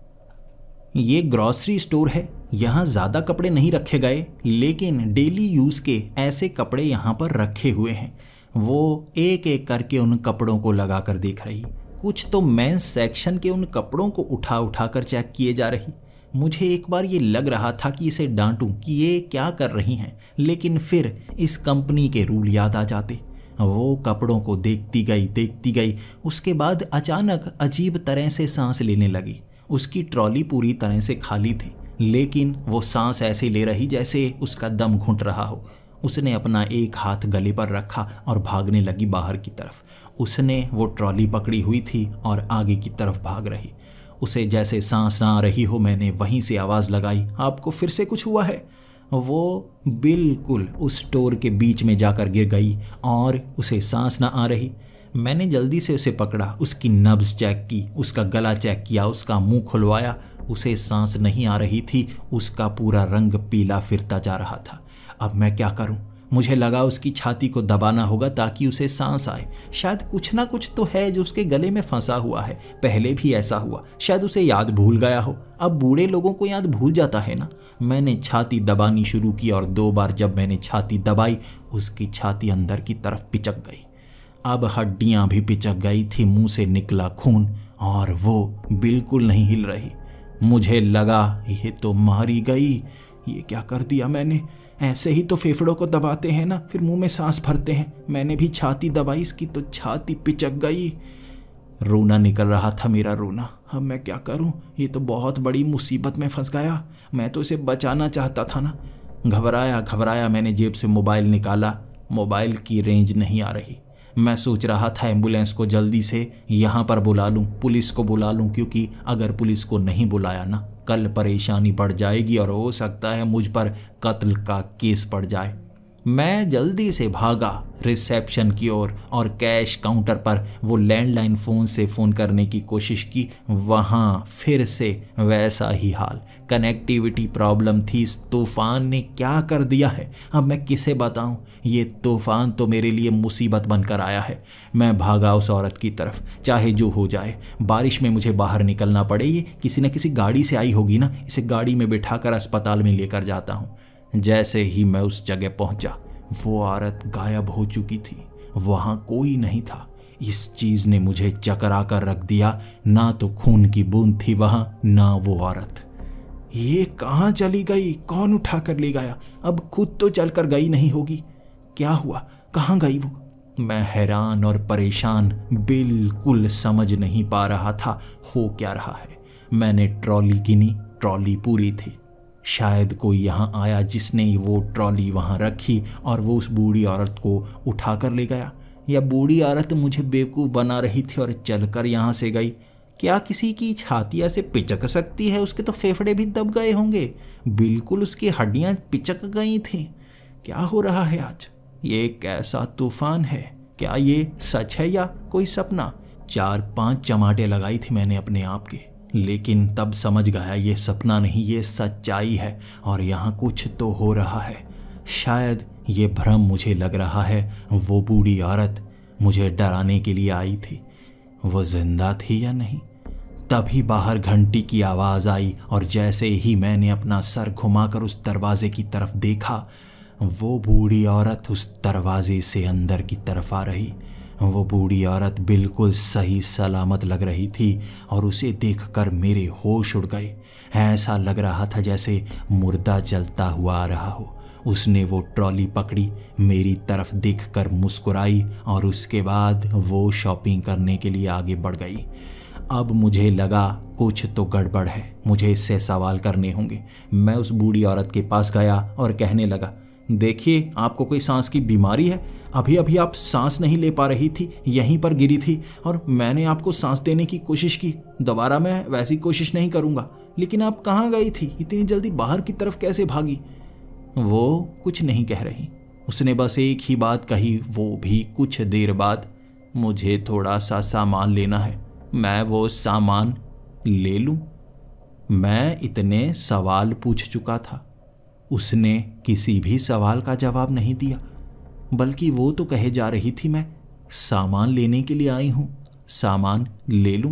Speaker 1: ये ग्रॉसरी स्टोर है, यहाँ ज़्यादा कपड़े नहीं रखे गए, लेकिन डेली यूज़ के ऐसे कपड़े यहाँ पर रखे हुए हैं। वो एक एक करके उन कपड़ों को लगा कर देख रही। कुछ तो मेंस सेक्शन के उन कपड़ों को उठा उठा कर चेक किए जा रही। मुझे एक बार ये लग रहा था कि इसे डांटूं कि ये क्या कर रही हैं, लेकिन फिर इस कंपनी के रूल याद आ जाते। वो कपड़ों को देखती गई। उसके बाद अचानक अजीब तरह से सांस लेने लगी। उसकी ट्रॉली पूरी तरह से खाली थी, लेकिन वो सांस ऐसे ले रही जैसे उसका दम घुट रहा हो। उसने अपना एक हाथ गले पर रखा और भागने लगी बाहर की तरफ। उसने वो ट्रॉली पकड़ी हुई थी और आगे की तरफ भाग रही। उसे जैसे सांस ना आ रही हो, मैंने वहीं से आवाज़ लगाई, आपको फिर से कुछ हुआ है? वो बिल्कुल उस स्टोर के बीच में जाकर गिर गई और उसे सांस ना आ रही। मैंने जल्दी से उसे पकड़ा, उसकी नब्ज़ चेक की, उसका गला चेक किया, उसका मुंह खुलवाया। उसे सांस नहीं आ रही थी, उसका पूरा रंग पीला फिरता जा रहा था। अब मैं क्या करूं? मुझे लगा उसकी छाती को दबाना होगा ताकि उसे सांस आए। शायद कुछ ना कुछ तो है जो उसके गले में फंसा हुआ है, पहले भी ऐसा हुआ। शायद उसे याद भूल गया हो। अब बूढ़े लोगों को याद भूल जाता है ना। मैंने छाती दबानी शुरू की और 2 बार जब मैंने छाती दबाई, उसकी छाती अंदर की तरफ पिचक गई। अब हड्डियां भी पिचक गई थी, मुंह से निकला खून और वो बिल्कुल नहीं हिल रही। मुझे लगा ये तो मारी गई। ये क्या कर दिया मैंने? ऐसे ही तो फेफड़ों को दबाते हैं ना, फिर मुंह में सांस भरते हैं। मैंने भी छाती दबाई, इसकी तो छाती पिचक गई। रोना निकल रहा था मेरा, रोना। अब मैं क्या करूं? ये तो बहुत बड़ी मुसीबत में फंस गया। मैं तो इसे बचाना चाहता था ना। घबराया मैंने जेब से मोबाइल निकाला। मोबाइल की रेंज नहीं आ रही। मैं सोच रहा था एम्बुलेंस को जल्दी से यहाँ पर बुला लूँ, पुलिस को बुला लूँ, क्योंकि अगर पुलिस को नहीं बुलाया ना, कल परेशानी बढ़ जाएगी और हो सकता है मुझ पर कत्ल का केस पड़ जाए। मैं जल्दी से भागा रिसेप्शन की ओर और कैश काउंटर पर वो लैंडलाइन फ़ोन से फ़ोन करने की कोशिश की। वहाँ फिर से वैसा ही हाल, कनेक्टिविटी प्रॉब्लम थी। इस तूफ़ान ने क्या कर दिया है, अब मैं किसे बताऊं। ये तूफ़ान तो मेरे लिए मुसीबत बनकर आया है। मैं भागा उस औरत की तरफ, चाहे जो हो जाए, बारिश में मुझे बाहर निकलना पड़े। ये किसी न किसी गाड़ी से आई होगी ना, इसे गाड़ी में बिठाकर अस्पताल में लेकर जाता हूँ। जैसे ही मैं उस जगह पहुंचा, वो औरत गायब हो चुकी थी। वहां कोई नहीं था। इस चीज ने मुझे चकरा कर रख दिया। ना तो खून की बूंद थी वहां, ना वो औरत। ये कहाँ चली गई? कौन उठा कर ले गया? अब खुद तो चलकर गई नहीं होगी। क्या हुआ? कहाँ गई वो? मैं हैरान और परेशान, बिल्कुल समझ नहीं पा रहा था हो क्या रहा है। मैंने ट्रॉली गिनी, ट्रॉली पूरी थी। शायद कोई यहाँ आया जिसने वो ट्रॉली वहाँ रखी और वो उस बूढ़ी औरत को उठा कर ले गया। या बूढ़ी औरत मुझे बेवकूफ़ बना रही थी और चलकर यहाँ से गई। क्या किसी की छाती ऐसे पिचक सकती है? उसके तो फेफड़े भी दब गए होंगे, बिल्कुल उसकी हड्डियाँ पिचक गई थीं। क्या हो रहा है आज? ये कैसा तूफान है? क्या ये सच है या कोई सपना? 4-5 चमाटे लगाई थी मैंने अपने आप के, लेकिन तब समझ गया ये सपना नहीं, ये सच्चाई है और यहाँ कुछ तो हो रहा है। शायद ये भ्रम मुझे लग रहा है। वो बूढ़ी औरत मुझे डराने के लिए आई थी, वो जिंदा थी या नहीं? तभी बाहर घंटी की आवाज़ आई और जैसे ही मैंने अपना सर घुमाकर उस दरवाजे की तरफ देखा, वो बूढ़ी औरत उस दरवाजे से अंदर की तरफ आ रही। वो बूढ़ी औरत बिल्कुल सही सलामत लग रही थी और उसे देखकर मेरे होश उड़ गए। ऐसा लग रहा था जैसे मुर्दा जलता हुआ आ रहा हो। उसने वो ट्रॉली पकड़ी, मेरी तरफ देखकर मुस्कुराई और उसके बाद वो शॉपिंग करने के लिए आगे बढ़ गई। अब मुझे लगा कुछ तो गड़बड़ है, मुझे इससे सवाल करने होंगे। मैं उस बूढ़ी औरत के पास गया और कहने लगा, देखिए आपको कोई सांस की बीमारी है? अभी अभी आप सांस नहीं ले पा रही थी, यहीं पर गिरी थी और मैंने आपको सांस देने की कोशिश की। दोबारा मैं वैसी कोशिश नहीं करूँगा। लेकिन आप कहाँ गई थी? इतनी जल्दी बाहर की तरफ कैसे भागी? वो कुछ नहीं कह रही, उसने बस एक ही बात कही, वो भी कुछ देर बाद, मुझे थोड़ा सा सामान लेना है, मैं वो सामान ले लूँ? मैं इतने सवाल पूछ चुका था, उसने किसी भी सवाल का जवाब नहीं दिया, बल्कि वो तो कहे जा रही थी मैं सामान लेने के लिए आई हूँ, सामान ले लूँ।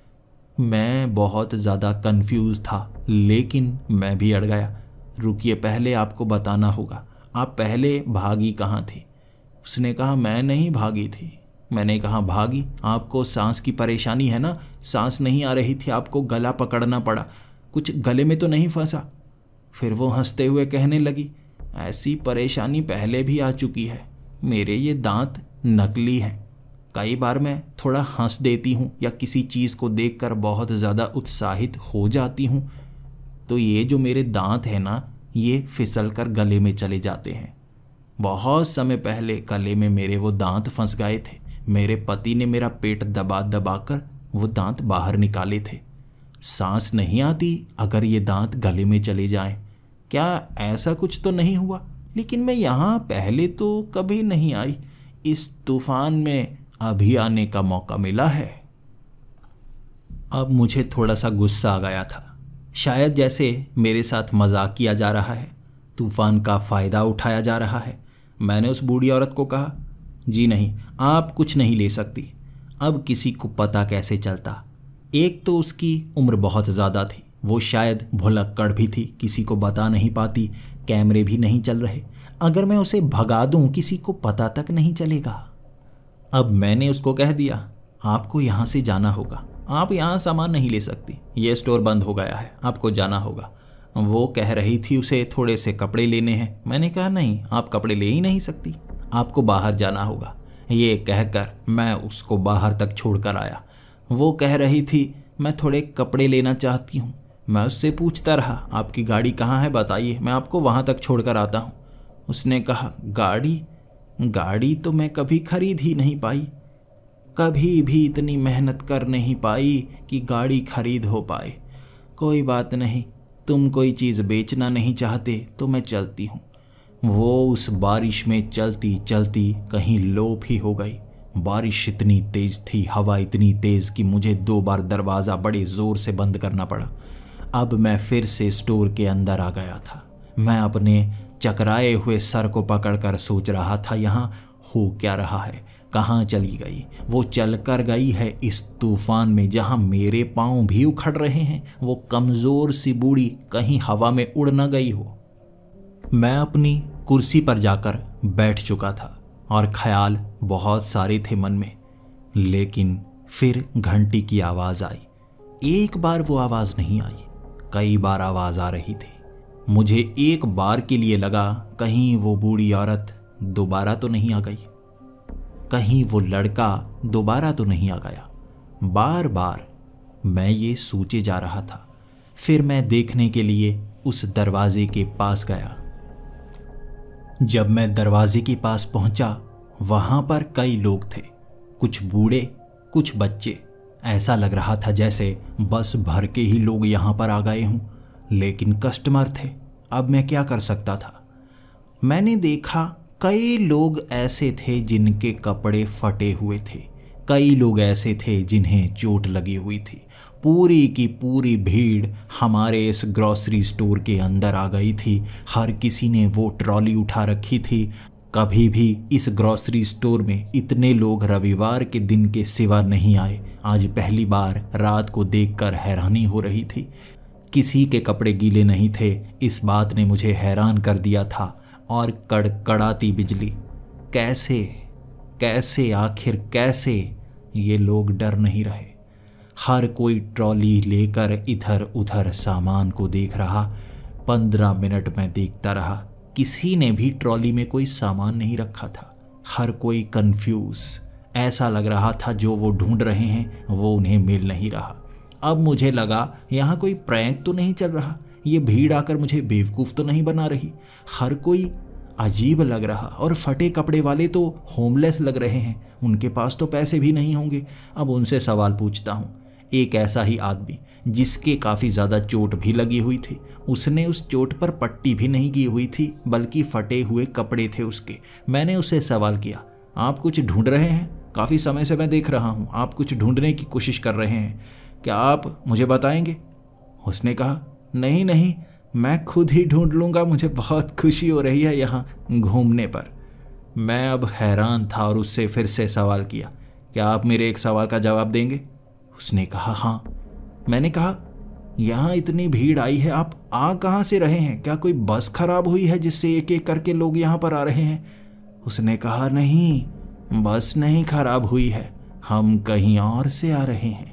Speaker 1: मैं बहुत ज़्यादा कंफ्यूज था, लेकिन मैं भी अड़ गया। रुकिए, पहले आपको बताना होगा, आप पहले भागी कहाँ थी? उसने कहा, मैं नहीं भागी थी। मैंने कहा, भागी? आपको सांस की परेशानी है ना, सांस नहीं आ रही थी, आपको गला पकड़ना पड़ा, कुछ गले में तो नहीं फंसा? फिर वो हंसते हुए कहने लगी, ऐसी परेशानी पहले भी आ चुकी है, मेरे ये दांत नकली हैं। कई बार मैं थोड़ा हंस देती हूँ या किसी चीज़ को देखकर बहुत ज़्यादा उत्साहित हो जाती हूँ, तो ये जो मेरे दांत हैं ना, ये फिसल कर गले में चले जाते हैं। बहुत समय पहले गले में मेरे वो दांत फंस गए थे। मेरे पति ने मेरा पेट दबा दबा कर वो दांत बाहर निकाले थे। सांस नहीं आती अगर ये दांत गले में चले जाएं। क्या ऐसा कुछ तो नहीं हुआ? लेकिन मैं यहाँ पहले तो कभी नहीं आई, इस तूफान में अभी आने का मौका मिला है। अब मुझे थोड़ा सा गुस्सा आ गया था, शायद जैसे मेरे साथ मजाक किया जा रहा है, तूफान का फ़ायदा उठाया जा रहा है। मैंने उस बूढ़ी औरत को कहा, जी नहीं, आप कुछ नहीं ले सकती। अब किसी को पता कैसे चलता? एक तो उसकी उम्र बहुत ज़्यादा थी, वो शायद भुलक्कड़ भी थी, किसी को बता नहीं पाती, कैमरे भी नहीं चल रहे। अगर मैं उसे भगा दूं, किसी को पता तक नहीं चलेगा। अब मैंने उसको कह दिया, आपको यहाँ से जाना होगा, आप यहाँ सामान नहीं ले सकती, ये स्टोर बंद हो गया है, आपको जाना होगा। वो कह रही थी उसे थोड़े से कपड़े लेने हैं। मैंने कहा, नहीं, आप कपड़े ले ही नहीं सकती, आपको बाहर जाना होगा। ये कहकर मैं उसको बाहर तक छोड़कर आया। वो कह रही थी, मैं थोड़े कपड़े लेना चाहती हूँ। मैं उससे पूछता रहा, आपकी गाड़ी कहाँ है, बताइए, मैं आपको वहाँ तक छोड़कर आता हूँ। उसने कहा, गाड़ी तो मैं कभी खरीद ही नहीं पाई, कभी भी इतनी मेहनत कर नहीं पाई कि गाड़ी खरीद हो पाए। कोई बात नहीं, तुम कोई चीज़ बेचना नहीं चाहते तो मैं चलती हूँ। वो उस बारिश में चलती चलती कहीं लोप ही हो गई। बारिश इतनी तेज थी, हवा इतनी तेज कि मुझे 2 बार दरवाज़ा बड़े ज़ोर से बंद करना पड़ा। अब मैं फिर से स्टोर के अंदर आ गया था। मैं अपने चकराए हुए सर को पकड़कर सोच रहा था, यहाँ हो क्या रहा है, कहाँ चली गई। वो चलकर गई है इस तूफान में जहाँ मेरे पाँव भी उखड़ रहे हैं। वो कमज़ोर सी बूढ़ी कहीं हवा में उड़ न गई हो। मैं अपनी कुर्सी पर जाकर बैठ चुका था और ख्याल बहुत सारे थे मन में। लेकिन फिर घंटी की आवाज़ आई। एक बार वो आवाज़ नहीं आई, कई बार आवाज़ आ रही थी। मुझे एक बार के लिए लगा कहीं वो बूढ़ी औरत दोबारा तो नहीं आ गई, कहीं वो लड़का दोबारा तो नहीं आ गया। बार बार मैं ये सोचे जा रहा था। फिर मैं देखने के लिए उस दरवाजे के पास गया। जब मैं दरवाजे के पास पहुंचा, वहां पर कई लोग थे, कुछ बूढ़े कुछ बच्चे। ऐसा लग रहा था जैसे बस भर के ही लोग यहां पर आ गए हों, लेकिन कस्टमर थे। अब मैं क्या कर सकता था। मैंने देखा कई लोग ऐसे थे जिनके कपड़े फटे हुए थे, कई लोग ऐसे थे जिन्हें चोट लगी हुई थी। पूरी की पूरी भीड़ हमारे इस ग्रॉसरी स्टोर के अंदर आ गई थी। हर किसी ने वो ट्रॉली उठा रखी थी। कभी भी इस ग्रॉसरी स्टोर में इतने लोग रविवार के दिन के सिवा नहीं आए। आज पहली बार रात को देखकर हैरानी हो रही थी। किसी के कपड़े गीले नहीं थे, इस बात ने मुझे हैरान कर दिया था। और कड़कड़ाती बिजली, कैसे कैसे आखिर कैसे ये लोग डर नहीं रहे। हर कोई ट्रॉली लेकर इधर उधर सामान को देख रहा। 15 मिनट में देखता रहा, किसी ने भी ट्रॉली में कोई सामान नहीं रखा था। हर कोई कंफ्यूज, ऐसा लग रहा था जो वो ढूंढ रहे हैं वो उन्हें मिल नहीं रहा। अब मुझे लगा यहाँ कोई प्रैंक तो नहीं चल रहा, ये भीड़ आकर मुझे बेवकूफ़ तो नहीं बना रही। हर कोई अजीब लग रहा। और फटे कपड़े वाले तो होमलेस लग रहे हैं, उनके पास तो पैसे भी नहीं होंगे। अब उनसे सवाल पूछता हूँ। एक ऐसा ही आदमी जिसके काफ़ी ज़्यादा चोट भी लगी हुई थी, उसने उस चोट पर पट्टी भी नहीं की हुई थी, बल्कि फटे हुए कपड़े थे उसके। मैंने उससे सवाल किया, आप कुछ ढूंढ रहे हैं? काफ़ी समय से मैं देख रहा हूँ आप कुछ ढूंढने की कोशिश कर रहे हैं, क्या आप मुझे बताएंगे? उसने कहा, नहीं नहीं, मैं खुद ही ढूंढ लूँगा, मुझे बहुत खुशी हो रही है यहाँ घूमने पर। मैं अब हैरान था और उससे फिर से सवाल किया, क्या आप मेरे एक सवाल का जवाब देंगे? उसने कहा, हाँ। मैंने कहा, यहाँ इतनी भीड़ आई है, आप आ कहाँ से रहे हैं? क्या कोई बस खराब हुई है जिससे एक एक करके लोग यहाँ पर आ रहे हैं? उसने कहा, नहीं, बस नहीं खराब हुई है, हम कहीं और से आ रहे हैं।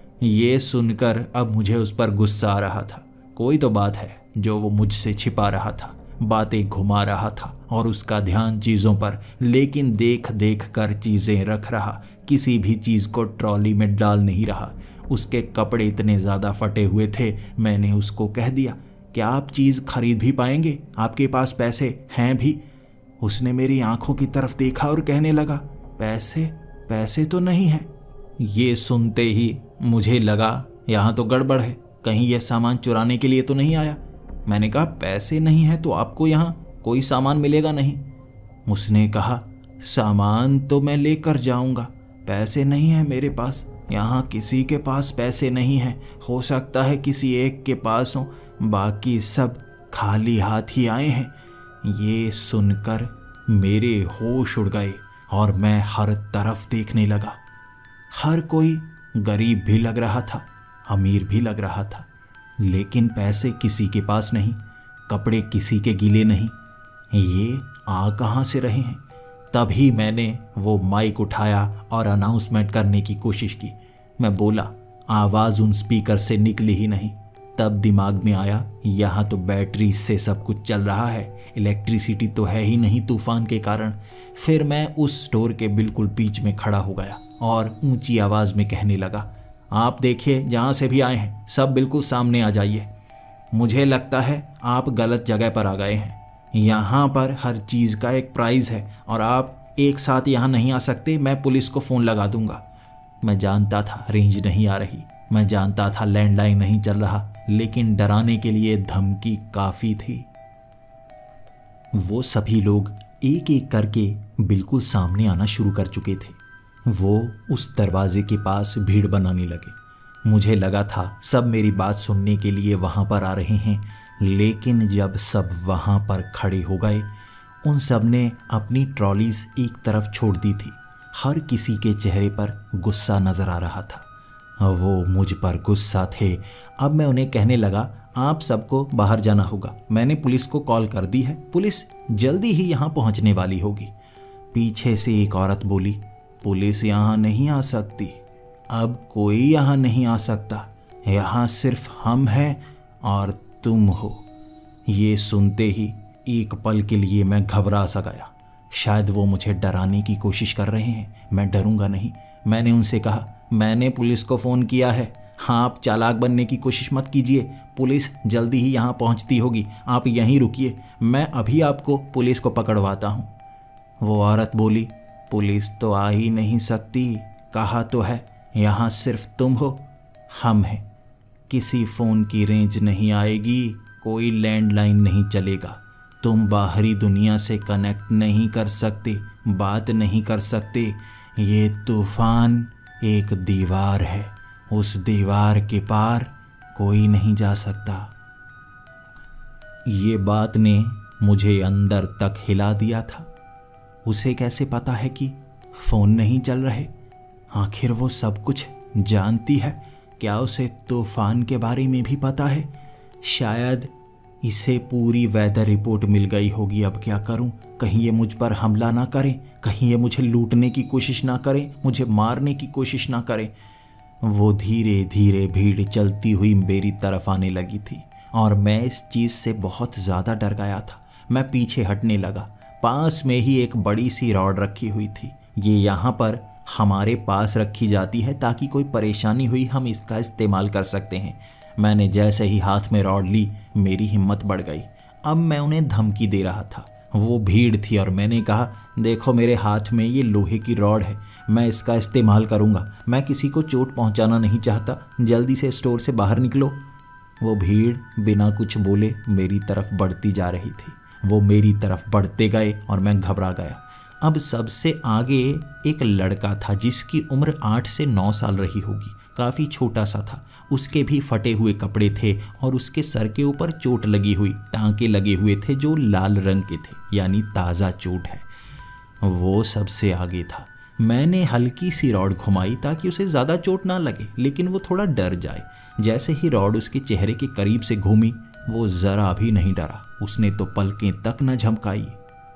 Speaker 1: ये सुनकर अब मुझे उस पर गुस्सा आ रहा था। कोई तो बात है जो वो मुझसे छिपा रहा था, बातें घुमा रहा था और उसका ध्यान चीज़ों पर, लेकिन देख देख कर चीज़ें रख रहा, किसी भी चीज़ को ट्रॉली में डाल नहीं रहा। उसके कपड़े इतने ज़्यादा फटे हुए थे, मैंने उसको कह दिया, क्या आप चीज़ खरीद भी पाएंगे? आपके पास पैसे हैं भी? उसने मेरी आंखों की तरफ देखा और कहने लगा, पैसे? पैसे तो नहीं है। ये सुनते ही मुझे लगा यहाँ तो गड़बड़ है, कहीं यह सामान चुराने के लिए तो नहीं आया। मैंने कहा, पैसे नहीं है तो आपको यहाँ कोई सामान मिलेगा नहीं। उसने कहा, सामान तो मैं लेकर जाऊँगा, पैसे नहीं है मेरे पास, यहाँ किसी के पास पैसे नहीं है। हो सकता है किसी एक के पास हो, बाकी सब खाली हाथ ही आए हैं। ये सुनकर मेरे होश उड़ गए और मैं हर तरफ देखने लगा। हर कोई गरीब भी लग रहा था, अमीर भी लग रहा था, लेकिन पैसे किसी के पास नहीं, कपड़े किसी के गीले नहीं। ये आ कहाँ से रहे हैं? तभी मैंने वो माइक उठाया और अनाउंसमेंट करने की कोशिश की। मैं बोला, आवाज़ उन स्पीकर से निकली ही नहीं। तब दिमाग में आया, यहाँ तो बैटरी से सब कुछ चल रहा है, इलेक्ट्रिसिटी तो है ही नहीं तूफान के कारण। फिर मैं उस स्टोर के बिल्कुल बीच में खड़ा हो गया और ऊंची आवाज़ में कहने लगा, आप देखिए, जहाँ से भी आए हैं सब बिल्कुल सामने आ जाइए। मुझे लगता है आप गलत जगह पर आ गए हैं। यहाँ पर हर चीज़ का एक प्राइस है और आप एक साथ यहाँ नहीं आ सकते, मैं पुलिस को फ़ोन लगा दूँगा। मैं जानता था रेंज नहीं आ रही, मैं जानता था लैंडलाइन नहीं चल रहा, लेकिन डराने के लिए धमकी काफ़ी थी। वो सभी लोग एक एक करके बिल्कुल सामने आना शुरू कर चुके थे। वो उस दरवाजे के पास भीड़ बनाने लगे। मुझे लगा था सब मेरी बात सुनने के लिए वहाँ पर आ रहे हैं, लेकिन जब सब वहाँ पर खड़े हो गए, उन सब ने अपनी ट्रॉलीज एक तरफ छोड़ दी थी। हर किसी के चेहरे पर गुस्सा नज़र आ रहा था। वो मुझ पर गुस्सा थे। अब मैं उन्हें कहने लगा, आप सबको बाहर जाना होगा, मैंने पुलिस को कॉल कर दी है, पुलिस जल्दी ही यहाँ पहुँचने वाली होगी। पीछे से एक औरत बोली, पुलिस यहाँ नहीं आ सकती, अब कोई यहाँ नहीं आ सकता, यहाँ सिर्फ हम हैं और तुम हो। ये सुनते ही एक पल के लिए मैं घबरा सा गया। शायद वो मुझे डराने की कोशिश कर रहे हैं। मैं डरूंगा नहीं। मैंने उनसे कहा, मैंने पुलिस को फ़ोन किया है। हाँ, आप चालाक बनने की कोशिश मत कीजिए, पुलिस जल्दी ही यहाँ पहुँचती होगी, आप यहीं रुकिए, मैं अभी आपको पुलिस को पकड़वाता हूँ। वो औरत बोली, पुलिस तो आ ही नहीं सकती, कहा तो है यहाँ सिर्फ तुम हो, हम हैं। किसी फ़ोन की रेंज नहीं आएगी, कोई लैंडलाइन नहीं चलेगा, तुम बाहरी दुनिया से कनेक्ट नहीं कर सकते, बात नहीं कर सकते। ये तूफान एक दीवार है, उस दीवार के पार कोई नहीं जा सकता। ये बात ने मुझे अंदर तक हिला दिया था। उसे कैसे पता है कि फ़ोन नहीं चल रहे? आखिर वो सब कुछ जानती है। क्या उसे तूफान के बारे में भी पता है? शायद इसे पूरी वेदर रिपोर्ट मिल गई होगी। अब क्या करूं? कहीं ये मुझ पर हमला ना करें, कहीं ये मुझे लूटने की कोशिश ना करें, मुझे मारने की कोशिश ना करें। वो धीरे धीरे भीड़ चलती हुई मेरी तरफ आने लगी थी और मैं इस चीज़ से बहुत ज़्यादा डर गया था। मैं पीछे हटने लगा। पास में ही एक बड़ी सी रॉड रखी हुई थी। ये यहाँ पर हमारे पास रखी जाती है ताकि कोई परेशानी हुई हम इसका इस्तेमाल कर सकते हैं। मैंने जैसे ही हाथ में रॉड ली, मेरी हिम्मत बढ़ गई। अब मैं उन्हें धमकी दे रहा था। वो भीड़ थी और मैंने कहा, देखो मेरे हाथ में ये लोहे की रॉड है, मैं इसका इस्तेमाल करूँगा, मैं किसी को चोट पहुँचाना नहीं चाहता, जल्दी से स्टोर से बाहर निकलो। वो भीड़ बिना कुछ बोले मेरी तरफ बढ़ती जा रही थी। वो मेरी तरफ बढ़ते गए और मैं घबरा गया। अब सबसे आगे एक लड़का था जिसकी उम्र 8 से 9 साल रही होगी। काफ़ी छोटा सा था। उसके भी फटे हुए कपड़े थे और उसके सर के ऊपर चोट लगी हुई, टांके लगे हुए थे जो लाल रंग के थे, यानी ताज़ा चोट है। वो सबसे आगे था। मैंने हल्की सी रॉड घुमाई ताकि उसे ज़्यादा चोट ना लगे, लेकिन वो थोड़ा डर जाए। जैसे ही रॉड उसके चेहरे के करीब से घूमी, वो ज़रा भी नहीं डरा। उसने तो पलकें तक न झमकाई।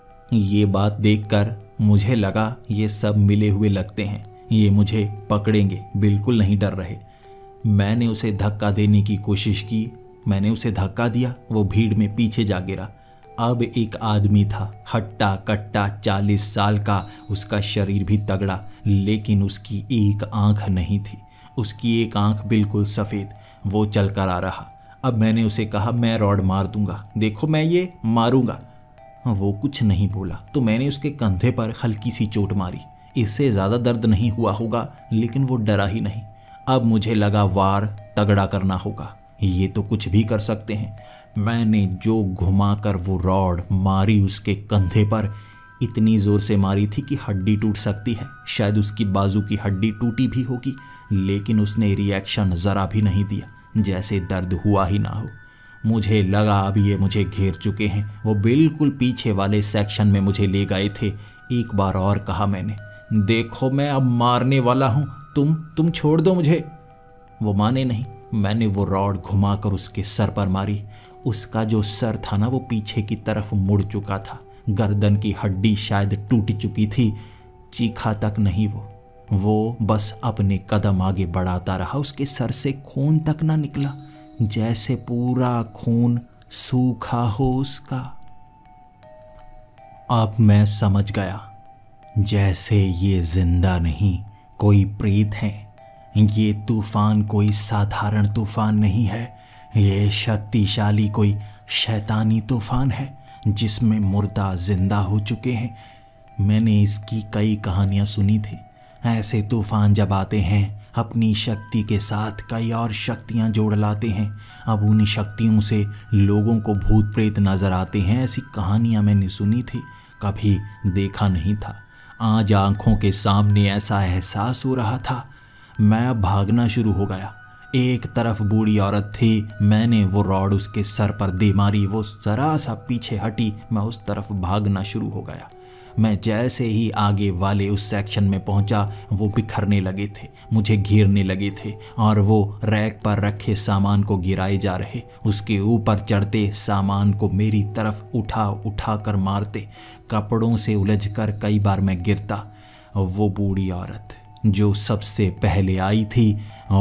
Speaker 1: ये बात देखकर मुझे लगा ये सब मिले हुए लगते हैं, ये मुझे पकड़ेंगे, बिल्कुल नहीं डर रहे। मैंने उसे धक्का देने की कोशिश की। मैंने उसे धक्का दिया, वो भीड़ में पीछे जा गिरा। अब एक आदमी था, हट्टा कट्टा 40 साल का। उसका शरीर भी तगड़ा, लेकिन उसकी एक आंख नहीं थी। उसकी एक आंख बिल्कुल सफ़ेद। वो चल कर आ रहा। अब मैंने उसे कहा, मैं रॉड मार दूंगा, देखो मैं ये मारूंगा। वो कुछ नहीं बोला तो मैंने उसके कंधे पर हल्की सी चोट मारी। इससे ज़्यादा दर्द नहीं हुआ होगा, लेकिन वो डरा ही नहीं। अब मुझे लगा वार तगड़ा करना होगा, ये तो कुछ भी कर सकते हैं। मैंने जो घुमाकर वो रॉड मारी उसके कंधे पर, इतनी ज़ोर से मारी थी कि हड्डी टूट सकती है। शायद उसकी बाजू की हड्डी टूटी भी होगी, लेकिन उसने रिएक्शन ज़रा भी नहीं दिया, जैसे दर्द हुआ ही ना हो। मुझे लगा अब ये मुझे घेर चुके हैं। वो बिल्कुल पीछे वाले सेक्शन में मुझे ले गए थे। एक बार और कहा मैंने, देखो मैं अब मारने वाला हूँ, तुम छोड़ दो मुझे। वो माने नहीं। मैंने वो रॉड घुमाकर उसके सर पर मारी। उसका जो सर था ना, वो पीछे की तरफ मुड़ चुका था। गर्दन की हड्डी शायद टूट चुकी थी। चीखा तक नहीं वो बस अपने कदम आगे बढ़ाता रहा। उसके सर से खून तक ना निकला, जैसे पूरा खून सूखा हो उसका। अब मैं समझ गया, जैसे ये जिंदा नहीं, कोई प्रेत है। ये तूफान कोई साधारण तूफान नहीं है, ये शक्तिशाली कोई शैतानी तूफान है जिसमें मुर्दा जिंदा हो चुके हैं। मैंने इसकी कई कहानियाँ सुनी थी। ऐसे तूफान जब आते हैं अपनी शक्ति के साथ कई और शक्तियाँ जोड़ लाते हैं। अब उन शक्तियों से लोगों को भूत प्रेत नजर आते हैं, ऐसी कहानियाँ मैंने सुनी थी, कभी देखा नहीं था। आज आंखों के सामने ऐसा एहसास हो रहा था। मैं अब भागना शुरू हो गया। एक तरफ बूढ़ी औरत थी, मैंने वो रॉड उसके सर पर दे मारी, वो जरा सा पीछे हटी, मैं उस तरफ भागना शुरू हो गया। मैं जैसे ही आगे वाले उस सेक्शन में पहुंचा, वो बिखरने लगे थे, मुझे घेरने लगे थे और वो रैक पर रखे सामान को गिराए जा रहे। उसके ऊपर चढ़ते सामान को मेरी तरफ उठा उठा कर मारते, कपड़ों से उलझकर कई बार मैं गिरता। वो बूढ़ी औरत जो सबसे पहले आई थी,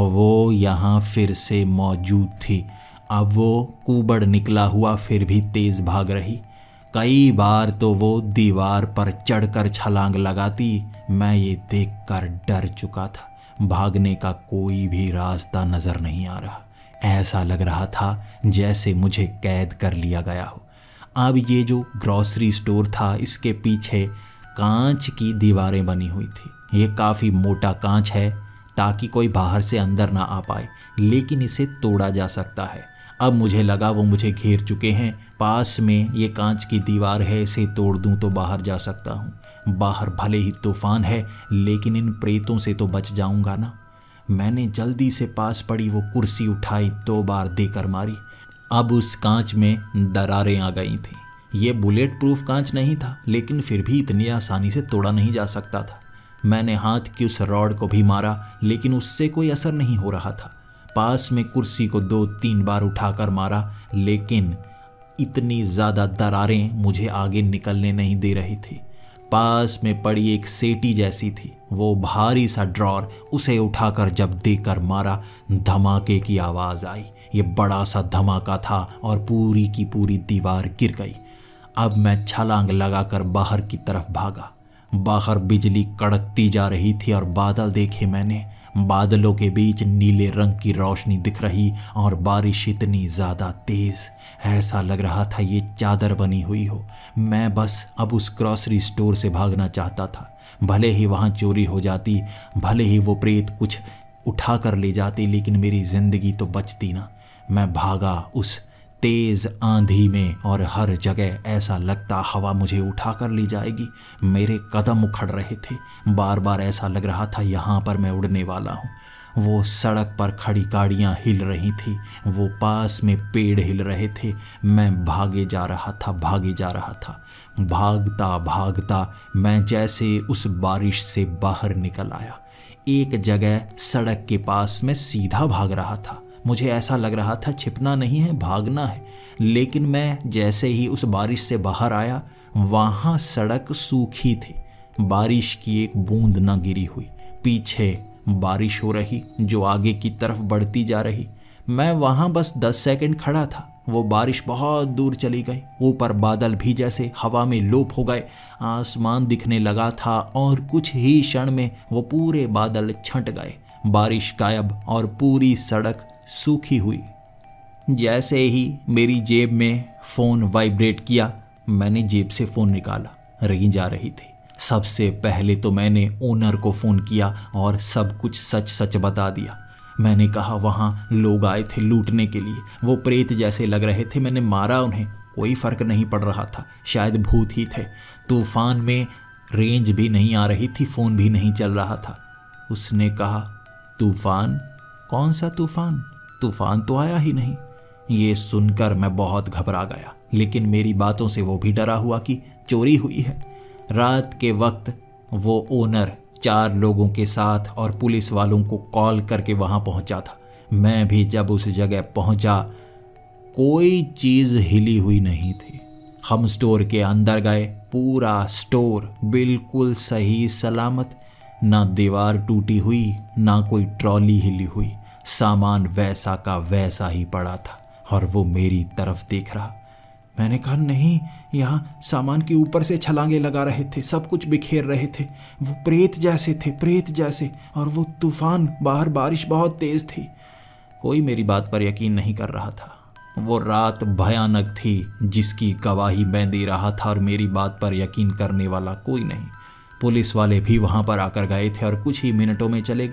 Speaker 1: वो यहाँ फिर से मौजूद थी। अब वो कुबड़ निकला हुआ फिर भी तेज भाग रही। कई बार तो वो दीवार पर चढ़कर छलांग लगाती। मैं ये देखकर डर चुका था। भागने का कोई भी रास्ता नजर नहीं आ रहा। ऐसा लग रहा था जैसे मुझे कैद कर लिया गया हो। अब ये जो ग्रॉसरी स्टोर था, इसके पीछे कांच की दीवारें बनी हुई थी। ये काफ़ी मोटा कांच है ताकि कोई बाहर से अंदर ना आ पाए, लेकिन इसे तोड़ा जा सकता है। अब मुझे लगा वो मुझे घेर चुके हैं। पास में ये कांच की दीवार है, इसे तोड़ दूं तो बाहर जा सकता हूँ। बाहर भले ही तूफान है, लेकिन इन प्रेतों से तो बच जाऊंगा ना। मैंने जल्दी से पास पड़ी वो कुर्सी उठाई, 2 बार देकर मारी। अब उस कांच में दरारें आ गई थी। ये बुलेट प्रूफ कांच नहीं था, लेकिन फिर भी इतनी आसानी से तोड़ा नहीं जा सकता था। मैंने हाथ की उस रॉड को भी मारा, लेकिन उससे कोई असर नहीं हो रहा था। पास में कुर्सी को 2-3 बार उठाकर मारा, लेकिन इतनी ज़्यादा दरारें मुझे आगे निकलने नहीं दे रही थी। पास में पड़ी एक सेटी जैसी थी, वो भारी सा ड्रॉर, उसे उठाकर जब देकर मारा, धमाके की आवाज़ आई। ये बड़ा सा धमाका था और पूरी की पूरी दीवार गिर गई। अब मैं छलांग लगाकर बाहर की तरफ भागा। बाहर बिजली कड़कती जा रही थी और बादल देखे मैंने। बादलों के बीच नीले रंग की रोशनी दिख रही और बारिश इतनी ज़्यादा तेज़, ऐसा लग रहा था ये चादर बनी हुई हो। मैं बस अब उस ग्रॉसरी स्टोर से भागना चाहता था। भले ही वहाँ चोरी हो जाती, भले ही वो प्रेत कुछ उठा कर ले जाते, लेकिन मेरी ज़िंदगी तो बचती ना। मैं भागा उस तेज़ आंधी में और हर जगह ऐसा लगता हवा मुझे उठा कर ले जाएगी। मेरे कदम उखड़ रहे थे, बार बार ऐसा लग रहा था यहाँ पर मैं उड़ने वाला हूँ। वो सड़क पर खड़ी गाड़ियाँ हिल रही थी, वो पास में पेड़ हिल रहे थे। मैं भागे जा रहा था। भागता भागता मैं जैसे उस बारिश से बाहर निकल आया। एक जगह सड़क के पास मैं सीधा भाग रहा था। मुझे ऐसा लग रहा था छिपना नहीं है, भागना है। लेकिन मैं जैसे ही उस बारिश से बाहर आया, वहाँ सड़क सूखी थी, बारिश की एक बूंद न गिरी हुई। पीछे बारिश हो रही जो आगे की तरफ बढ़ती जा रही। मैं वहाँ बस 10 सेकंड खड़ा था, वो बारिश बहुत दूर चली गई। ऊपर बादल भी जैसे हवा में लोप हो गए, आसमान दिखने लगा था और कुछ ही क्षण में वो पूरे बादल छंट गए। बारिश गायब और पूरी सड़क सूखी हुई। जैसे ही मेरी जेब में फ़ोन वाइब्रेट किया, मैंने जेब से फ़ोन निकाला, रिंग जा रही थी। सबसे पहले तो मैंने ओनर को फ़ोन किया और सब कुछ सच सच बता दिया। मैंने कहा वहाँ लोग आए थे लूटने के लिए, वो प्रेत जैसे लग रहे थे, मैंने मारा उन्हें, कोई फ़र्क नहीं पड़ रहा था, शायद भूत ही थे। तूफ़ान में रेंज भी नहीं आ रही थी, फ़ोन भी नहीं चल रहा था। उसने कहा, तूफ़ान? कौन सा तूफ़ान? तूफ़ान तो आया ही नहीं। ये सुनकर मैं बहुत घबरा गया, लेकिन मेरी बातों से वो भी डरा हुआ कि चोरी हुई है। रात के वक्त वो ओनर 4 लोगों के साथ और पुलिस वालों को कॉल करके वहाँ पहुँचा था। मैं भी जब उस जगह पहुँचा, कोई चीज़ हिली हुई नहीं थी। हम स्टोर के अंदर गए, पूरा स्टोर बिल्कुल सही सलामत, ना दीवार टूटी हुई, ना कोई ट्रॉली हिली हुई। सामान वैसा का वैसा ही पड़ा था और वो मेरी तरफ देख रहा। मैंने कहा, नहीं, यहाँ सामान के ऊपर से छलांगे लगा रहे थे, सब कुछ बिखेर रहे थे, वो प्रेत जैसे थे, प्रेत जैसे। और वो तूफान, बाहर बारिश बहुत तेज़ थी। कोई मेरी बात पर यकीन नहीं कर रहा था। वो रात भयानक थी जिसकी गवाही मैं दे रहा था और मेरी बात पर यकीन करने वाला कोई नहीं। पुलिस वाले भी वहाँ पर आकर गए थे और कुछ ही मिनटों में चले गए।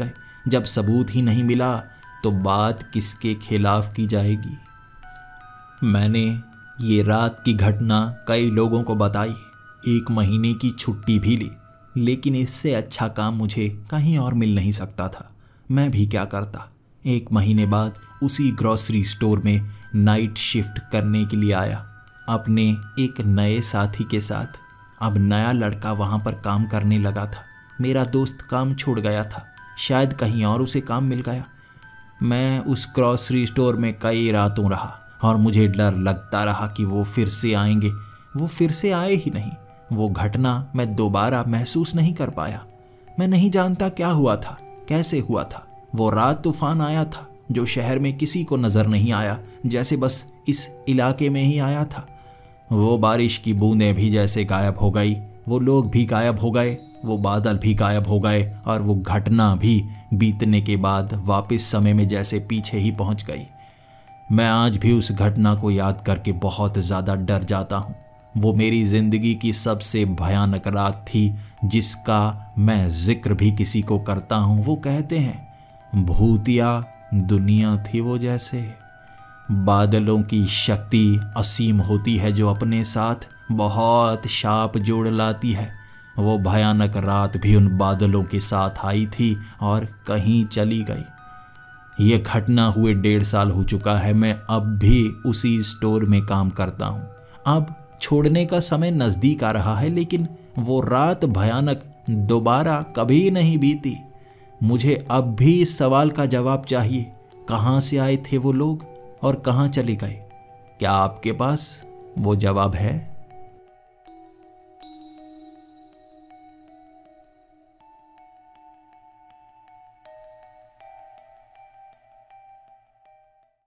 Speaker 1: जब सबूत ही नहीं मिला तो बात किसके खिलाफ की जाएगी। मैंने ये रात की घटना कई लोगों को बताई, 1 महीने की छुट्टी भी ली, लेकिन इससे अच्छा काम मुझे कहीं और मिल नहीं सकता था। मैं भी क्या करता। 1 महीने बाद उसी ग्रॉसरी स्टोर में नाइट शिफ्ट करने के लिए आया अपने एक नए साथी के साथ। अब नया लड़का वहाँ पर काम करने लगा था। मेरा दोस्त काम छोड़ गया था, शायद कहीं और उसे काम मिल गया। मैं उस ग्रॉसरी स्टोर में कई रातों रहा और मुझे डर लगता रहा कि वो फिर से आएंगे। वो फिर से आए ही नहीं। वो घटना मैं दोबारा महसूस नहीं कर पाया। मैं नहीं जानता क्या हुआ था, कैसे हुआ था। वो रात तूफान आया था जो शहर में किसी को नज़र नहीं आया, जैसे बस इस इलाके में ही आया था। वो बारिश की बूंदें भी जैसे गायब हो गई, वो लोग भी गायब हो गए, वो बादल भी गायब हो गए और वो घटना भी बीतने के बाद वापस समय में जैसे पीछे ही पहुंच गई। मैं आज भी उस घटना को याद करके बहुत ज़्यादा डर जाता हूँ। वो मेरी ज़िंदगी की सबसे भयानक रात थी जिसका मैं जिक्र भी किसी को करता हूँ। वो कहते हैं भूतिया दुनिया थी वो जैसे। बादलों की शक्ति असीम होती है जो अपने साथ बहुत शाप जोड़ लाती है। वो भयानक रात भी उन बादलों के साथ आई थी और कहीं चली गई। ये घटना हुए 1.5 साल हो चुका है। मैं अब भी उसी स्टोर में काम करता हूँ। अब छोड़ने का समय नज़दीक आ रहा है, लेकिन वो रात भयानक दोबारा कभी नहीं बीती। मुझे अब भी इस सवाल का जवाब चाहिए, कहाँ से आए थे वो लोग और कहाँ चले गए? क्या आपके पास वो जवाब है?